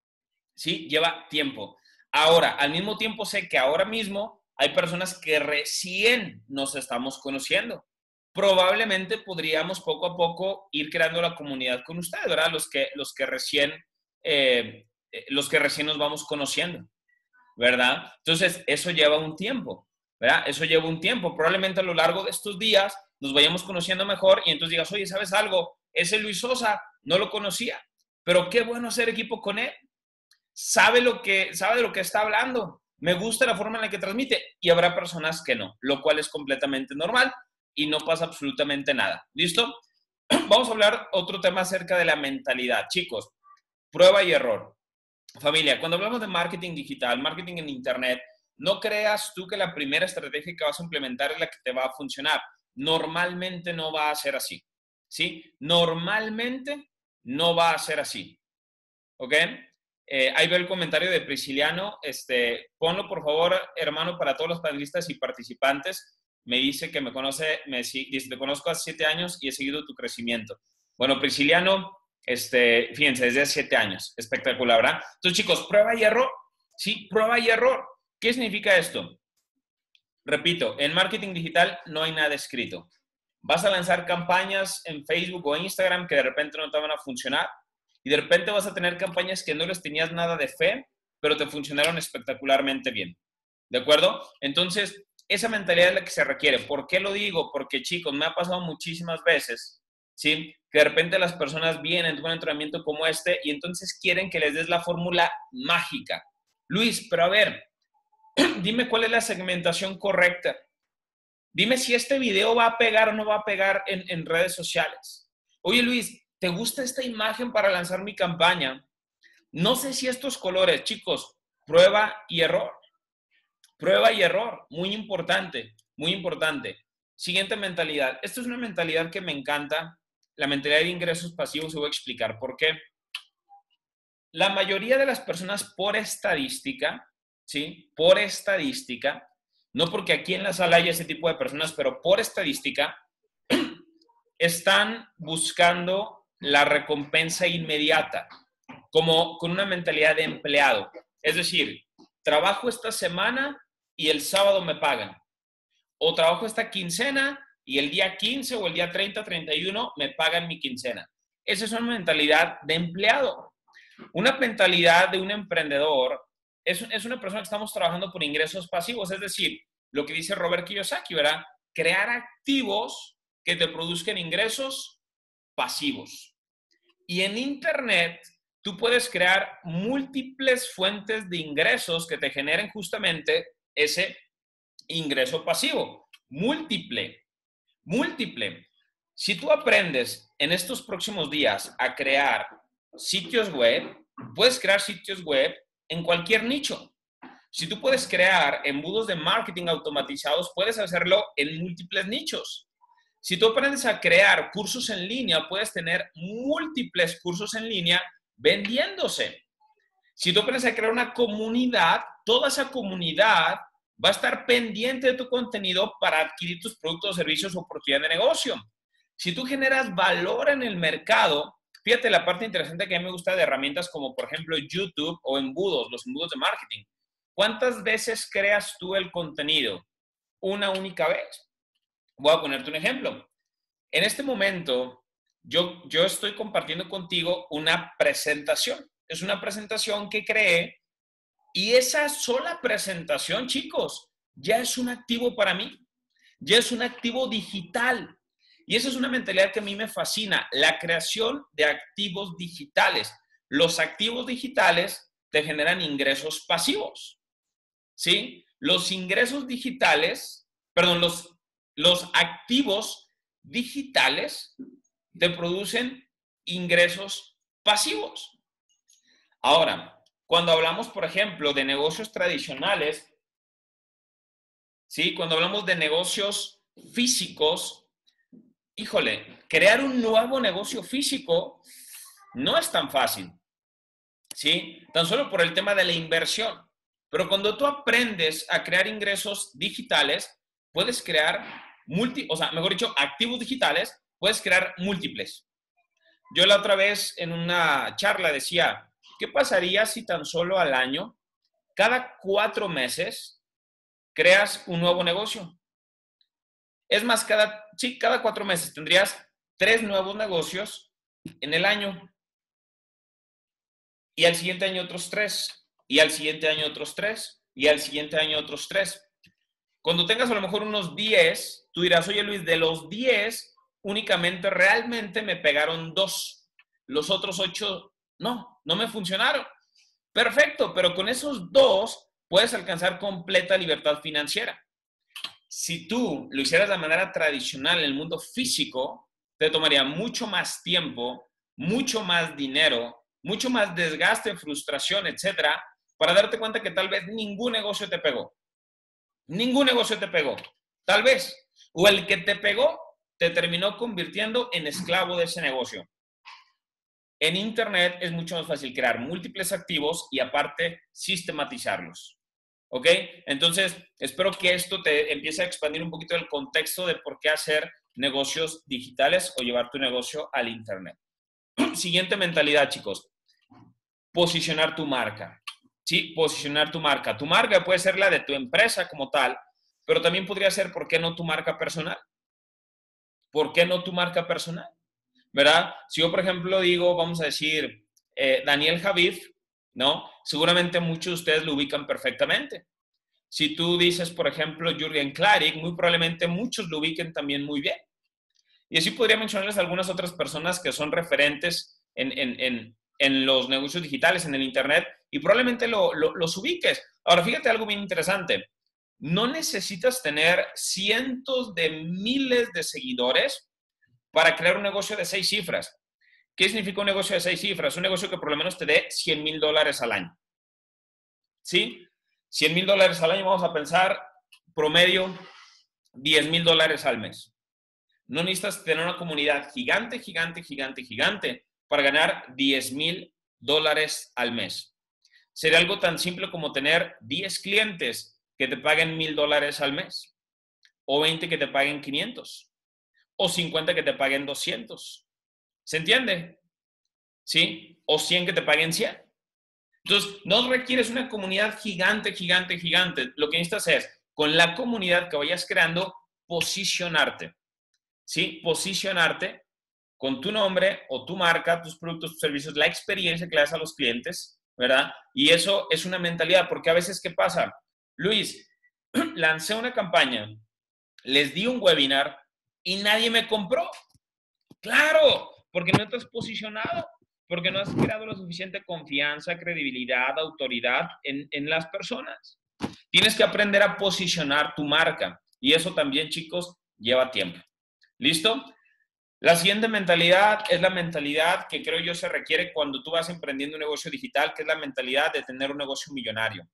Sí, lleva tiempo. Ahora, al mismo tiempo sé que ahora mismo hay personas que recién nos estamos conociendo. Probablemente podríamos poco a poco ir creando la comunidad con ustedes, ¿verdad? Los que, los que, recién, eh, los que recién nos vamos conociendo, ¿verdad? Entonces, eso lleva un tiempo, ¿verdad? Eso lleva un tiempo. Probablemente a lo largo de estos días nos vayamos conociendo mejor y entonces digas, oye, ¿sabes algo? Ese Luis Sosa no lo conocía, pero qué bueno hacer equipo con él. Sabe, lo que, sabe de lo que está hablando. Me gusta la forma en la que transmite. Y habrá personas que no, lo cual es completamente normal y no pasa absolutamente nada. ¿Listo? Vamos a hablar otro tema acerca de la mentalidad. Chicos, prueba y error. Familia, cuando hablamos de marketing digital, marketing en internet, no creas tú que la primera estrategia que vas a implementar es la que te va a funcionar. Normalmente no va a ser así. ¿Sí? Normalmente no va a ser así. ¿Ok? Eh, ahí veo el comentario de Prisciliano. Este, ponlo, por favor, hermano, para todos los panelistas y participantes. Me dice que me conoce, me dice, te conozco hace siete años y he seguido tu crecimiento. Bueno, Prisciliano, este, fíjense, desde hace siete años. Espectacular, ¿verdad? Entonces, chicos, prueba y error. Sí, prueba y error. ¿Qué significa esto? Repito, en marketing digital no hay nada escrito. Vas a lanzar campañas en Facebook o Instagram que de repente no te van a funcionar. Y de repente vas a tener campañas que no les tenías nada de fe, pero te funcionaron espectacularmente bien. ¿De acuerdo? Entonces, esa mentalidad es la que se requiere. ¿Por qué lo digo? Porque, chicos, me ha pasado muchísimas veces, ¿sí? Que de repente las personas vienen a un entrenamiento como este y entonces quieren que les des la fórmula mágica. Luis, pero a ver, dime cuál es la segmentación correcta. Dime si este video va a pegar o no va a pegar en, en redes sociales. Oye, Luis, ¿te gusta esta imagen para lanzar mi campaña? No sé si estos colores, chicos, prueba y error. Prueba y error, muy importante, muy importante. Siguiente mentalidad. Esta es una mentalidad que me encanta, la mentalidad de ingresos pasivos, y voy a explicar por qué. La mayoría de las personas, por estadística, ¿sí? Por estadística, no porque aquí en la sala haya ese tipo de personas, pero por estadística, están buscando la recompensa inmediata, como con una mentalidad de empleado. Es decir, trabajo esta semana y el sábado me pagan. O trabajo esta quincena y el día quince o el día treinta, treinta y uno me pagan mi quincena. Esa es una mentalidad de empleado. Una mentalidad de un emprendedor es, es una persona que estamos trabajando por ingresos pasivos. Es decir, lo que dice Robert Kiyosaki, ¿verdad? Crear activos que te produzcan ingresos pasivos. Y en Internet, tú puedes crear múltiples fuentes de ingresos que te generen justamente ese ingreso pasivo. Múltiple, múltiple. Si tú aprendes en estos próximos días a crear sitios web, puedes crear sitios web en cualquier nicho. Si tú puedes crear embudos de marketing automatizados, puedes hacerlo en múltiples nichos. Si tú aprendes a crear cursos en línea, puedes tener múltiples cursos en línea vendiéndose. Si tú aprendes a crear una comunidad, toda esa comunidad va a estar pendiente de tu contenido para adquirir tus productos o servicios o oportunidad de negocio. Si tú generas valor en el mercado, fíjate la parte interesante que a mí me gusta de herramientas como, por ejemplo, YouTube o embudos, los embudos de marketing. ¿Cuántas veces creas tú el contenido? Una única vez. Voy a ponerte un ejemplo. En este momento, yo, yo estoy compartiendo contigo una presentación. Es una presentación que creé y esa sola presentación, chicos, ya es un activo para mí. Ya es un activo digital. Y esa es una mentalidad que a mí me fascina, la creación de activos digitales. Los activos digitales te generan ingresos pasivos, ¿sí? Los ingresos digitales, perdón, los, los activos digitales te producen ingresos pasivos. Ahora, cuando hablamos, por ejemplo, de negocios tradicionales, ¿sí? Cuando hablamos de negocios físicos, híjole, crear un nuevo negocio físico no es tan fácil, ¿sí? Tan solo por el tema de la inversión. Pero cuando tú aprendes a crear ingresos digitales, puedes crear, multi, o sea, mejor dicho, activos digitales, puedes crear múltiples. Yo la otra vez en una charla decía, ¿qué pasaría si tan solo al año, cada cuatro meses, creas un nuevo negocio? Es más, cada, sí, cada cuatro meses tendrías tres nuevos negocios en el año. Y al siguiente año otros tres. Y al siguiente año otros tres. Y al siguiente año otros tres. Cuando tengas a lo mejor unos diez, tú dirás, oye Luis, de los diez, únicamente realmente me pegaron dos. Los otros ocho, no, no me funcionaron. Perfecto, pero con esos dos puedes alcanzar completa libertad financiera. Si tú lo hicieras de manera tradicional en el mundo físico, te tomaría mucho más tiempo, mucho más dinero, mucho más desgaste, frustración, etcétera, para darte cuenta que tal vez ningún negocio te pegó. Ningún negocio te pegó. Tal vez. O el que te pegó te terminó convirtiendo en esclavo de ese negocio. En Internet es mucho más fácil crear múltiples activos y aparte sistematizarlos. ¿Ok? Entonces, espero que esto te empiece a expandir un poquito el contexto de por qué hacer negocios digitales o llevar tu negocio al Internet. Siguiente mentalidad, chicos. Posicionar tu marca. Sí, posicionar tu marca. Tu marca puede ser la de tu empresa como tal, pero también podría ser, ¿por qué no tu marca personal? ¿Por qué no tu marca personal? ¿Verdad? Si yo, por ejemplo, digo, vamos a decir, eh, Daniel Javif, ¿no? Seguramente muchos de ustedes lo ubican perfectamente. Si tú dices, por ejemplo, Jürgen Klarik, muy probablemente muchos lo ubiquen también muy bien. Y así podría mencionarles algunas otras personas que son referentes en, en, en, en los negocios digitales, en el Internet, y probablemente lo, lo, los ubiques. Ahora, fíjate algo bien interesante. No necesitas tener cientos de miles de seguidores para crear un negocio de seis cifras. ¿Qué significa un negocio de seis cifras? Un negocio que por lo menos te dé cien mil dólares al año. ¿Sí? cien mil dólares al año, vamos a pensar, promedio, diez mil dólares al mes. No necesitas tener una comunidad gigante, gigante, gigante, gigante para ganar diez mil dólares al mes. Sería algo tan simple como tener diez clientes que te paguen mil dólares al mes, o veinte que te paguen quinientos, o cincuenta que te paguen doscientos. ¿Se entiende? ¿Sí? O cien que te paguen cien. Entonces, no requieres una comunidad gigante, gigante, gigante. Lo que necesitas es, con la comunidad que vayas creando, posicionarte. ¿Sí? Posicionarte con tu nombre o tu marca, tus productos, tus servicios, la experiencia que le das a los clientes, ¿verdad? Y eso es una mentalidad, porque a veces, ¿qué pasa? Luis, lancé una campaña, les di un webinar y nadie me compró. ¡Claro! Porque no te has posicionado. Porque no has creado la suficiente confianza, credibilidad, autoridad en, en las personas. Tienes que aprender a posicionar tu marca. Y eso también, chicos, lleva tiempo. ¿Listo? La siguiente mentalidad es la mentalidad que creo yo se requiere cuando tú vas emprendiendo un negocio digital, que es la mentalidad de tener un negocio millonario.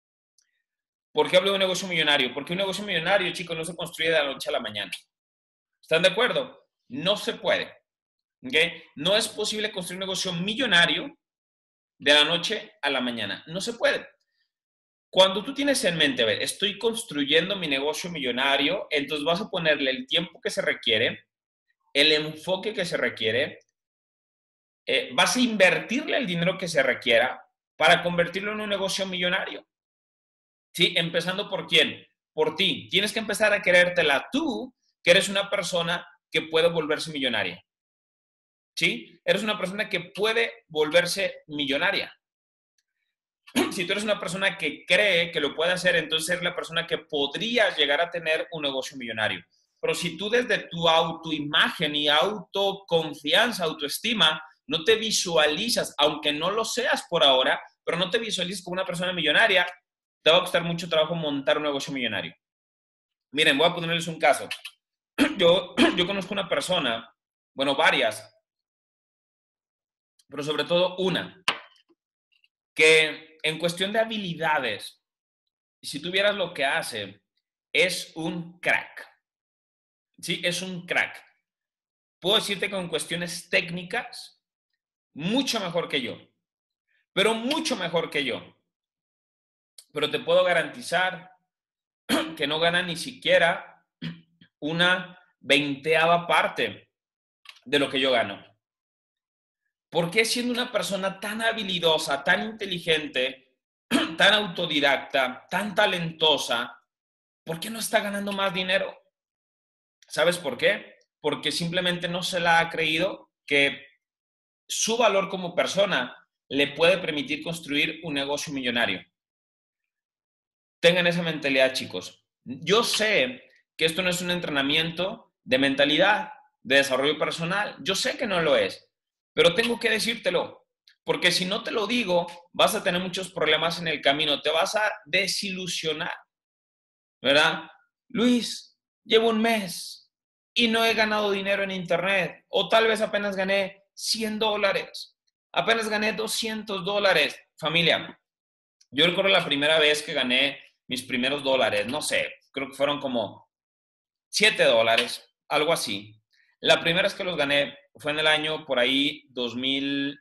¿Por qué hablo de un negocio millonario? Porque un negocio millonario, chicos, no se construye de la noche a la mañana. ¿Están de acuerdo? No se puede. ¿Okay? No es posible construir un negocio millonario de la noche a la mañana. No se puede. Cuando tú tienes en mente, a ver, estoy construyendo mi negocio millonario, entonces vas a ponerle el tiempo que se requiere, el enfoque que se requiere, eh, vas a invertirle el dinero que se requiera para convertirlo en un negocio millonario. ¿Sí? Empezando por quién? Por ti. Tienes que empezar a querértela tú, que eres una persona que puede volverse millonaria. ¿Sí? Eres una persona que puede volverse millonaria. Si tú eres una persona que cree que lo puede hacer, entonces eres la persona que podría llegar a tener un negocio millonario. Pero si tú desde tu autoimagen y autoconfianza, autoestima, no te visualizas, aunque no lo seas por ahora, pero no te visualizas como una persona millonaria, te va a costar mucho trabajo montar un negocio millonario. Miren, voy a ponerles un caso. Yo, yo conozco una persona, bueno, varias, pero sobre todo una, que en cuestión de habilidades, si tuvieras lo que hace, es un crack. Sí, es un crack. Puedo decirte que en cuestiones técnicas, mucho mejor que yo, pero mucho mejor que yo. Pero te puedo garantizar que no gana ni siquiera una veinteava parte de lo que yo gano. ¿Por qué siendo una persona tan habilidosa, tan inteligente, tan autodidacta, tan talentosa, por qué no está ganando más dinero? ¿Sabes por qué? Porque simplemente no se la ha creído que su valor como persona le puede permitir construir un negocio millonario. Tengan esa mentalidad, chicos. Yo sé que esto no es un entrenamiento de mentalidad, de desarrollo personal. Yo sé que no lo es, pero tengo que decírtelo, porque si no te lo digo, vas a tener muchos problemas en el camino, te vas a desilusionar, ¿verdad? Luis, llevo un mes y no he ganado dinero en internet, o tal vez apenas gané cien dólares, apenas gané doscientos dólares. Familia, yo recuerdo la primera vez que gané mis primeros dólares, no sé, creo que fueron como siete dólares, algo así. La primera vez que los gané fue en el año por ahí dos mil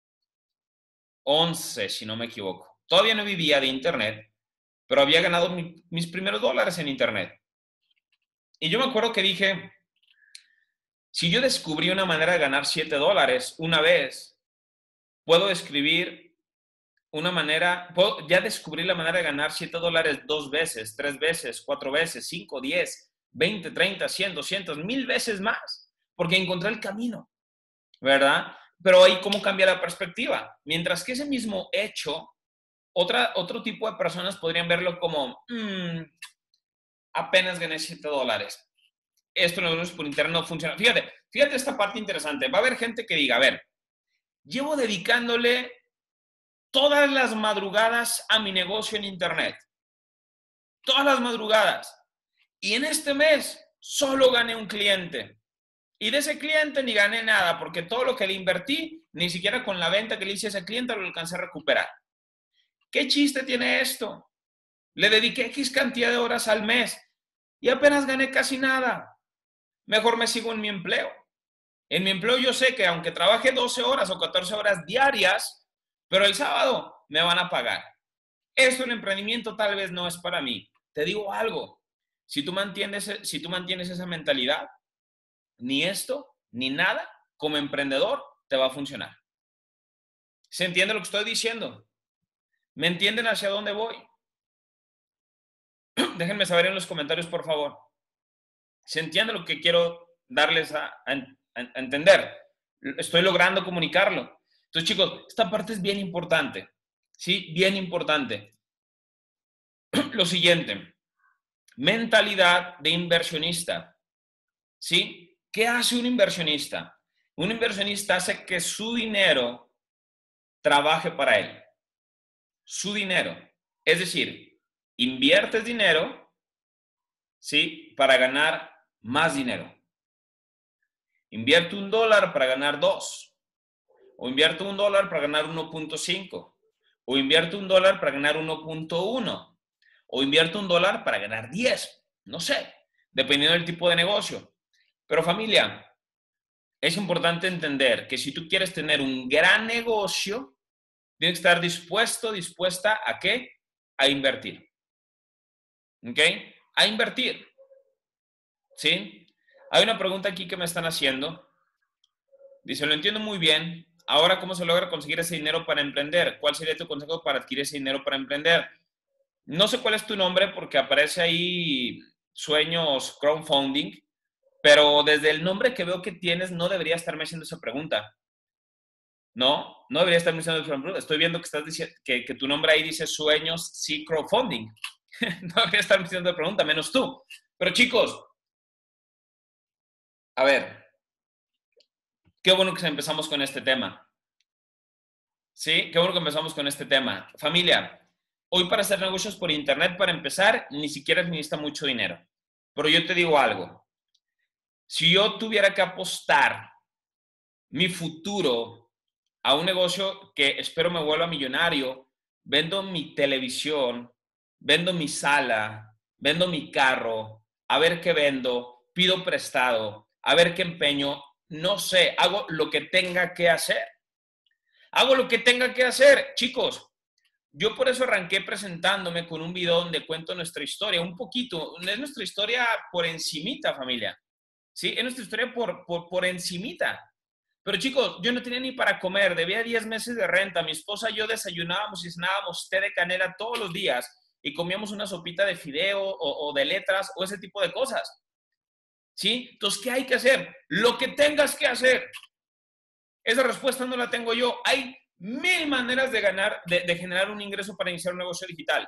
once, si no me equivoco. Todavía no vivía de internet, pero había ganado mi, mis primeros dólares en internet. Y yo me acuerdo que dije, si yo descubrí una manera de ganar siete dólares una vez, puedo escribir una manera, puedo ya descubrir la manera de ganar siete dólares dos veces, tres veces, cuatro veces, cinco, diez, veinte, treinta, cien, doscientos, mil veces más, porque encontré el camino, ¿verdad? Pero ahí, ¿cómo cambia la perspectiva? Mientras que ese mismo hecho, otra, otro tipo de personas podrían verlo como, mmm, apenas gané siete dólares. Esto no es por internet, no funciona. Fíjate, fíjate esta parte interesante. Va a haber gente que diga, a ver, llevo dedicándole todas las madrugadas a mi negocio en internet. Todas las madrugadas. Y en este mes solo gané un cliente. Y de ese cliente ni gané nada, porque todo lo que le invertí, ni siquiera con la venta que le hice a ese cliente lo alcancé a recuperar. ¿Qué chiste tiene esto? Le dediqué X cantidad de horas al mes y apenas gané casi nada. Mejor me sigo en mi empleo. En mi empleo yo sé que aunque trabaje doce horas o catorce horas diarias, pero el sábado me van a pagar. Esto, el emprendimiento, tal vez no es para mí. Te digo algo, si tú mantienes, si tú mantienes esa mentalidad, ni esto, ni nada, como emprendedor, te va a funcionar. ¿Se entiende lo que estoy diciendo? ¿Me entienden hacia dónde voy? Déjenme saber en los comentarios, por favor. ¿Se entiende lo que quiero darles a, a, a entender? Estoy logrando comunicarlo. Entonces, chicos, esta parte es bien importante. ¿Sí? Bien importante. Lo siguiente. Mentalidad de inversionista. ¿Sí? ¿Qué hace un inversionista? Un inversionista hace que su dinero trabaje para él. Su dinero. Es decir, inviertes dinero, ¿sí? Para ganar más dinero. Invierte un dólar para ganar dos. O invierte un dólar para ganar uno punto cinco. O invierte un dólar para ganar uno punto uno. O invierte un dólar para ganar diez. No sé, dependiendo del tipo de negocio. Pero familia, es importante entender que si tú quieres tener un gran negocio, tienes que estar dispuesto, dispuesta a ¿qué? A invertir. ¿Ok? A invertir. ¿Sí? Hay una pregunta aquí que me están haciendo. Dice, lo entiendo muy bien. Ahora, ¿cómo se logra conseguir ese dinero para emprender? ¿Cuál sería tu consejo para adquirir ese dinero para emprender? No sé cuál es tu nombre porque aparece ahí Sueños Crowdfunding, pero desde el nombre que veo que tienes no debería estarme haciendo esa pregunta. No, no debería estarme haciendo esa pregunta. Estoy viendo que, estás diciendo, que, que tu nombre ahí dice Sueños sí Crowdfunding. No debería estarme haciendo esa pregunta, menos tú. Pero chicos, a ver, qué bueno que empezamos con este tema. Sí, qué bueno que empezamos con este tema. Familia, hoy para hacer negocios por internet, para empezar, ni siquiera necesita mucho dinero. Pero yo te digo algo. Si yo tuviera que apostar mi futuro a un negocio que espero me vuelva millonario, vendo mi televisión, vendo mi sala, vendo mi carro, a ver qué vendo, pido prestado, a ver qué empeño, no sé, hago lo que tenga que hacer. Hago lo que tenga que hacer, chicos. Yo por eso arranqué presentándome con un video donde cuento nuestra historia, un poquito, es nuestra historia por encimita, familia. ¿Sí? Es nuestra historia por, por, por encimita. Pero chicos, yo no tenía ni para comer, debía diez meses de renta, mi esposa y yo desayunábamos y cenábamos té de canela todos los días y comíamos una sopita de fideo o, o de letras o ese tipo de cosas. ¿Sí? Entonces, ¿qué hay que hacer? Lo que tengas que hacer. Esa respuesta no la tengo yo. Hay mil maneras de ganar, de, de generar un ingreso para iniciar un negocio digital.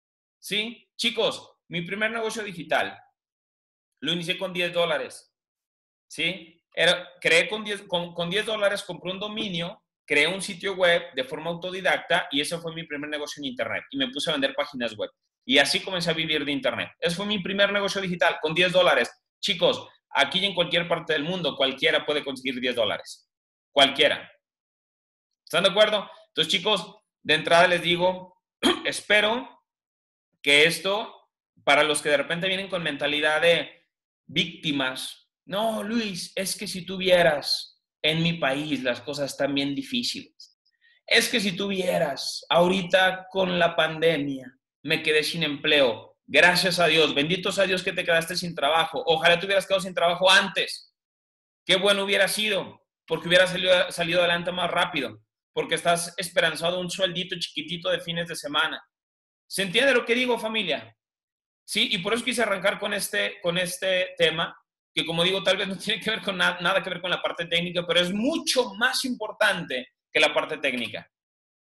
¿Sí? Chicos, mi primer negocio digital lo inicié con diez dólares. ¿Sí? Era, creé con diez, con, con diez dólares, compré un dominio, creé un sitio web de forma autodidacta y ese fue mi primer negocio en internet. Y me puse a vender páginas web. Y así comencé a vivir de internet. Ese fue mi primer negocio digital con diez dólares. Chicos, aquí y en cualquier parte del mundo, cualquiera puede conseguir diez dólares. Cualquiera. ¿Están de acuerdo? Entonces, chicos, de entrada les digo, espero que esto, para los que de repente vienen con mentalidad de víctimas, no, Luis, es que si tuvieras en mi país las cosas están bien difíciles. Es que si tuvieras ahorita con la pandemia, me quedé sin empleo. Gracias a Dios, bendito sea Dios que te quedaste sin trabajo. Ojalá te hubieras quedado sin trabajo antes. Qué bueno hubiera sido. Porque hubiera salido, salido adelante más rápido, porque estás esperanzado un sueldito chiquitito de fines de semana. ¿Se entiende lo que digo, familia? Sí, y por eso quise arrancar con este, con este tema, que como digo, tal vez no tiene que ver con na nada que ver con la parte técnica, pero es mucho más importante que la parte técnica.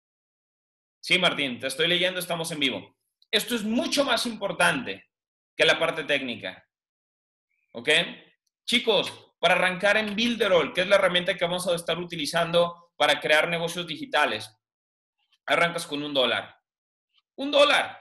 Sí, Martín, te estoy leyendo, estamos en vivo. Esto es mucho más importante que la parte técnica. ¿Ok? Chicos, para arrancar en Builderall, que es la herramienta que vamos a estar utilizando para crear negocios digitales, arrancas con un dólar. Un dólar.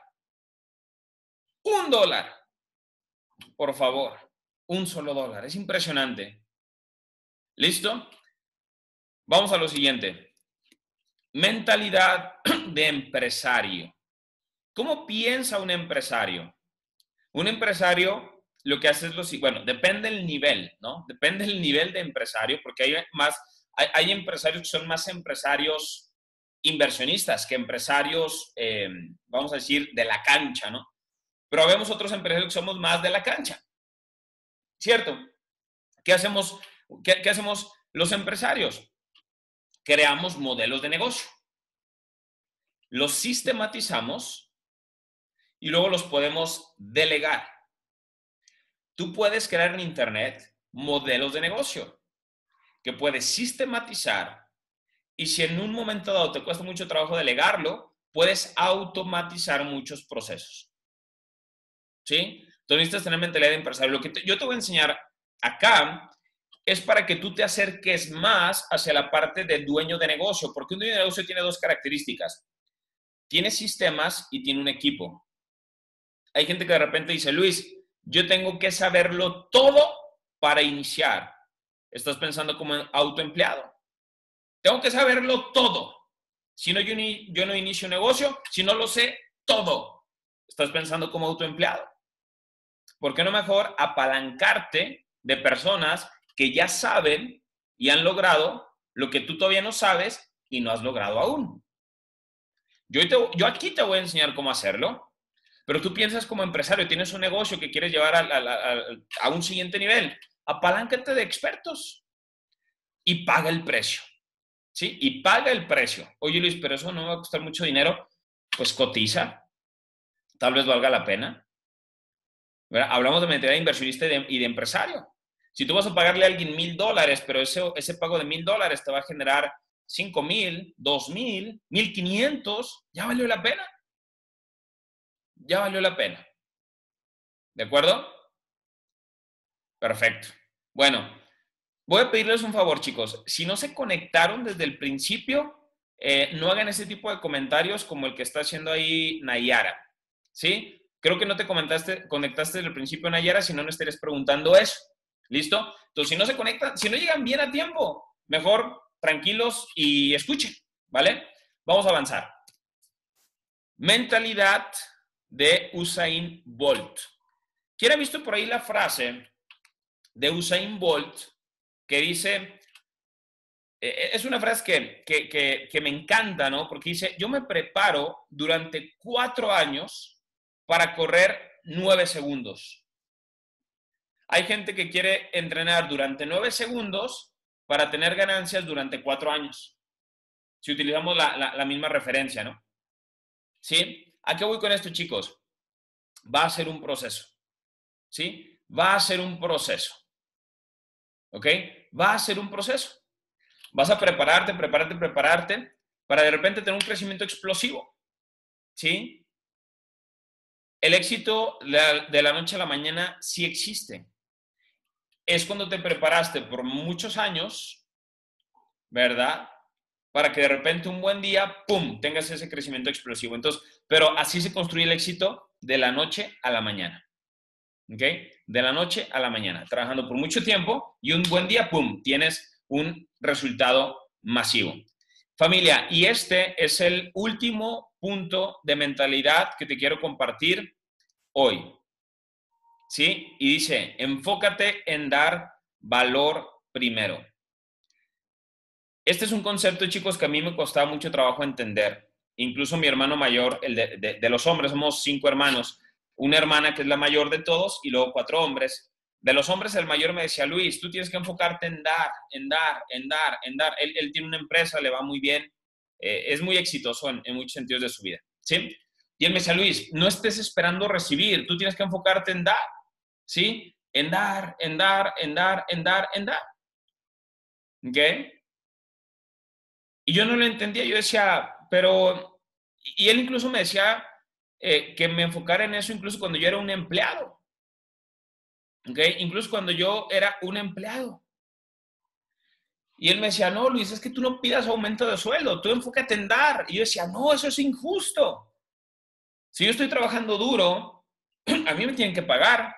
Un dólar. Por favor. Un solo dólar. Es impresionante. ¿Listo? Vamos a lo siguiente. Mentalidad de empresario. ¿Cómo piensa un empresario? Un empresario lo que hace es lo siguiente, bueno, depende del nivel, ¿no? Depende del nivel de empresario, porque hay más, hay, hay empresarios que son más empresarios inversionistas que empresarios, eh, vamos a decir, de la cancha, ¿no? Pero vemos otros empresarios que somos más de la cancha, ¿cierto? ¿Qué hacemos, qué, qué hacemos los empresarios? Creamos modelos de negocio, los sistematizamos y luego los podemos delegar. Tú puedes crear en internet modelos de negocio que puedes sistematizar y si en un momento dado te cuesta mucho trabajo delegarlo, puedes automatizar muchos procesos. ¿Sí? Entonces necesitas tener mentalidad de empresario. Lo que te, yo te voy a enseñar acá es para que tú te acerques más hacia la parte de dueño de negocio, porque un dueño de negocio tiene dos características. Tiene sistemas y tiene un equipo. Hay gente que de repente dice, Luis, yo tengo que saberlo todo para iniciar. Estás pensando como autoempleado. Tengo que saberlo todo. Si no, yo, ni, yo no inicio un negocio, si no lo sé todo. Estás pensando como autoempleado. ¿Por qué no mejor apalancarte de personas que ya saben y han logrado lo que tú todavía no sabes y no has logrado aún? Yo, te, yo aquí te voy a enseñar cómo hacerlo. Pero tú piensas como empresario, tienes un negocio que quieres llevar a, a, a, a un siguiente nivel. Apaláncate de expertos y paga el precio. ¿Sí? Y paga el precio. Oye, Luis, pero eso no me va a costar mucho dinero. Pues cotiza. tal vez valga la pena. ¿Verdad? Hablamos de mentalidad de inversionista y de, y de empresario. Si tú vas a pagarle a alguien mil dólares, pero ese, ese pago de mil dólares te va a generar cinco mil, dos mil, mil quinientos, ya valió la pena. Ya valió la pena. ¿De acuerdo? Perfecto. Bueno, voy a pedirles un favor, chicos. Si no se conectaron desde el principio, eh, no hagan ese tipo de comentarios como el que está haciendo ahí Nayara. ¿Sí? Creo que no te comentaste, conectaste desde el principio, Nayara, si no, no estarías preguntando eso. ¿Listo? Entonces, si no se conectan, si no llegan bien a tiempo, mejor tranquilos y escuchen, ¿vale? Vamos a avanzar. Mentalidad de Usain Bolt. ¿Quién ha visto por ahí la frase de Usain Bolt que dice, eh, es una frase que, que, que, que me encanta, ¿no? Porque dice, yo me preparo durante cuatro años para correr nueve segundos. Hay gente que quiere entrenar durante nueve segundos para tener ganancias durante cuatro años. Si utilizamos la, la, la misma referencia, ¿no? ¿Sí? ¿A qué voy con esto, chicos? Va a ser un proceso. ¿Sí? Va a ser un proceso. ¿Ok? Va a ser un proceso. Vas a prepararte, prepararte, prepararte para de repente tener un crecimiento explosivo. ¿Sí? El éxito de la noche a la mañana sí existe. Es cuando te preparaste por muchos años, ¿verdad? Para que de repente un buen día, ¡pum!, tengas ese crecimiento explosivo. Entonces, pero así se construye el éxito de la noche a la mañana. ¿Ok? De la noche a la mañana, trabajando por mucho tiempo y un buen día, ¡pum!, tienes un resultado masivo. Familia, y este es el último punto de mentalidad que te quiero compartir hoy. ¿Sí? Y dice, enfócate en dar valor primero. Este es un concepto, chicos, que a mí me costaba mucho trabajo entender. Incluso mi hermano mayor, el de, de, de los hombres, somos cinco hermanos. Una hermana que es la mayor de todos y luego cuatro hombres. De los hombres, el mayor me decía, Luis, tú tienes que enfocarte en dar, en dar, en dar, en dar. Él, él tiene una empresa, le va muy bien, eh, es muy exitoso en, en muchos sentidos de su vida. ¿Sí? Y él me decía, Luis, no estés esperando recibir, tú tienes que enfocarte en dar. ¿Sí? En dar, en dar, en dar, en dar, en dar. ¿Ok? Y yo no lo entendía, yo decía, pero... Y él incluso me decía eh, que me enfocara en eso incluso cuando yo era un empleado. ¿Ok? Incluso cuando yo era un empleado. Y él me decía, no, Luis, es que tú no pidas aumento de sueldo, tú enfócate en dar. Y yo decía, no, eso es injusto. Si yo estoy trabajando duro, a mí me tienen que pagar.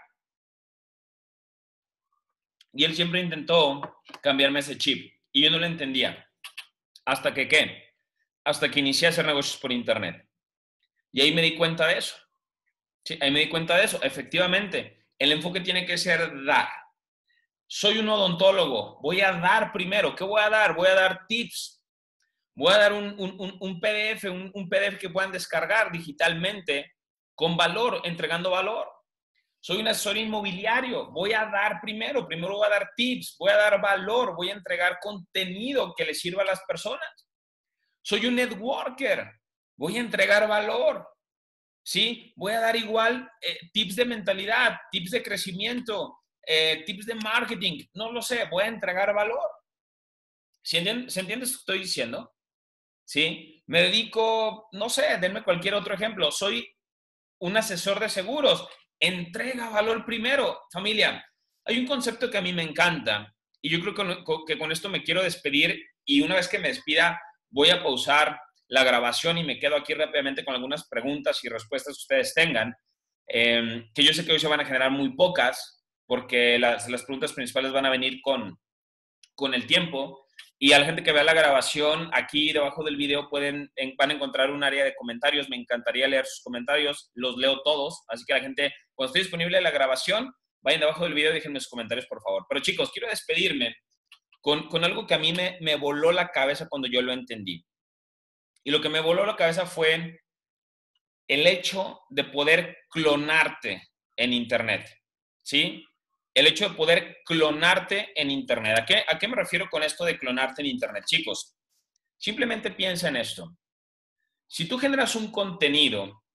Y él siempre intentó cambiarme ese chip. Y yo no lo entendía. ¿Hasta que qué? Hasta que inicié a hacer negocios por internet. Y ahí me di cuenta de eso. Sí, ahí me di cuenta de eso. Efectivamente, el enfoque tiene que ser dar. Soy un odontólogo. Voy a dar primero. ¿Qué voy a dar? Voy a dar tips. Voy a dar un, un, un P D F, un, un P D F que puedan descargar digitalmente con valor, entregando valor. Soy un asesor inmobiliario, voy a dar primero, primero voy a dar tips, voy a dar valor, voy a entregar contenido que le sirva a las personas. Soy un networker, voy a entregar valor, ¿sí? Voy a dar igual eh, tips de mentalidad, tips de crecimiento, eh, tips de marketing, no lo sé, voy a entregar valor. ¿Se entiende, ¿se entiende lo que estoy diciendo? ¿Sí? Me dedico, no sé, denme cualquier otro ejemplo, soy un asesor de seguros. Entrega valor primero. Familia, hay un concepto que a mí me encanta y yo creo que, que con esto me quiero despedir y una vez que me despida voy a pausar la grabación y me quedo aquí rápidamente con algunas preguntas y respuestas que ustedes tengan, eh, que yo sé que hoy se van a generar muy pocas porque las, las preguntas principales van a venir con, con el tiempo. Y a la gente que vea la grabación, aquí debajo del video pueden, en, van a encontrar un área de comentarios. Me encantaría leer sus comentarios. Los leo todos. Así que la gente, cuando esté disponible la grabación, vayan debajo del video y déjenme sus comentarios, por favor. Pero chicos, quiero despedirme con, con algo que a mí me, me voló la cabeza cuando yo lo entendí. Y lo que me voló la cabeza fue el hecho de poder clonarte en Internet. ¿Sí? El hecho de poder clonarte en Internet. ¿A qué, ¿A qué me refiero con esto de clonarte en Internet? Chicos, simplemente piensa en esto. Si tú generas un contenido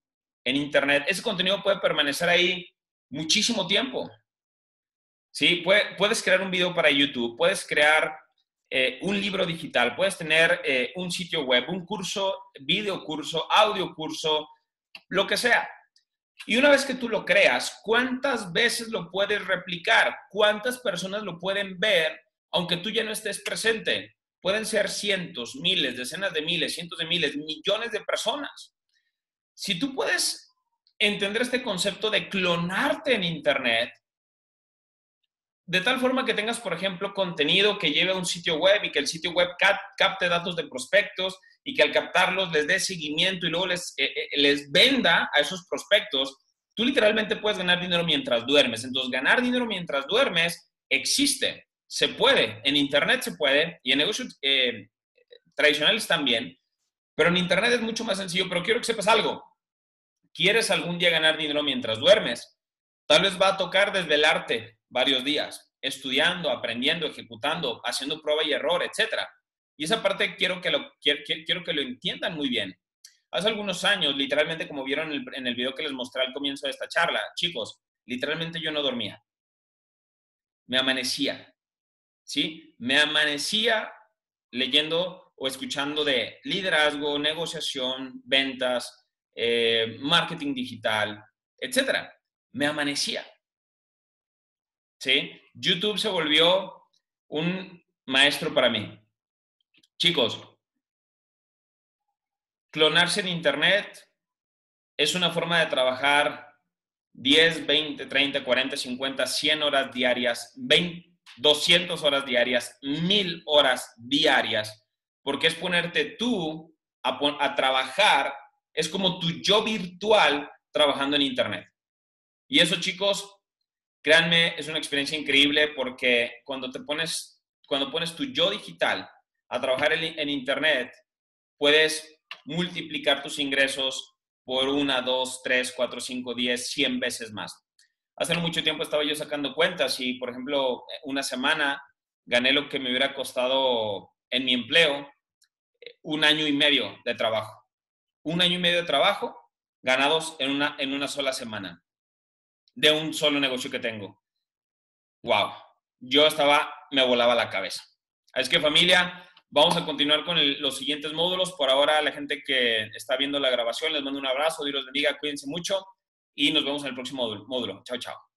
en Internet, ese contenido puede permanecer ahí muchísimo tiempo. ¿Sí? Puede, puedes crear un video para YouTube, puedes crear eh, un libro digital, puedes tener eh, un sitio web, un curso, video curso, audio curso, lo que sea. Y una vez que tú lo creas, ¿cuántas veces lo puedes replicar? ¿Cuántas personas lo pueden ver aunque tú ya no estés presente? Pueden ser cientos, miles, decenas de miles, cientos de miles, millones de personas. Si tú puedes entender este concepto de clonarte en Internet, de tal forma que tengas, por ejemplo, contenido que lleve a un sitio web y que el sitio web cap capte datos de prospectos y que al captarlos les dé seguimiento y luego les, eh, les venda a esos prospectos, tú literalmente puedes ganar dinero mientras duermes. Entonces, ganar dinero mientras duermes existe, se puede, en Internet se puede y en negocios eh, tradicionales también, pero en Internet es mucho más sencillo. Pero quiero que sepas algo, ¿quieres algún día ganar dinero mientras duermes? Tal vez va a tocar desvelarte varios días, estudiando, aprendiendo, ejecutando, haciendo prueba y error, etcétera. Y esa parte quiero que lo, quiero, quiero que lo entiendan muy bien. Hace algunos años, literalmente, como vieron en el, en el video que les mostré al comienzo de esta charla, chicos, literalmente yo no dormía. Me amanecía, ¿sí? Me amanecía leyendo o escuchando de liderazgo, negociación, ventas, eh, marketing digital, etcétera. Me amanecía. ¿Sí? YouTube se volvió un maestro para mí. Chicos, clonarse en Internet es una forma de trabajar diez, veinte, treinta, cuarenta, cincuenta, cien horas diarias, veinte, doscientas horas diarias, mil horas diarias, porque es ponerte tú a, a trabajar, es como tu yo virtual trabajando en Internet. Y eso, chicos, créanme, es una experiencia increíble porque cuando te pones, cuando pones tu yo digital a trabajar en, en Internet, puedes multiplicar tus ingresos por una, dos, tres, cuatro, cinco, diez, cien veces más. Hace no mucho tiempo estaba yo sacando cuentas y, por ejemplo, una semana gané lo que me hubiera costado en mi empleo un año y medio de trabajo. Un año y medio de trabajo ganados en una, en una sola semana de un solo negocio que tengo. Wow, yo estaba, me volaba la cabeza. Es que, familia, vamos a continuar con el, los siguientes módulos. Por ahora, la gente que está viendo la grabación, les mando un abrazo, Dios los bendiga, cuídense mucho y nos vemos en el próximo módulo. módulo. Chao, chao.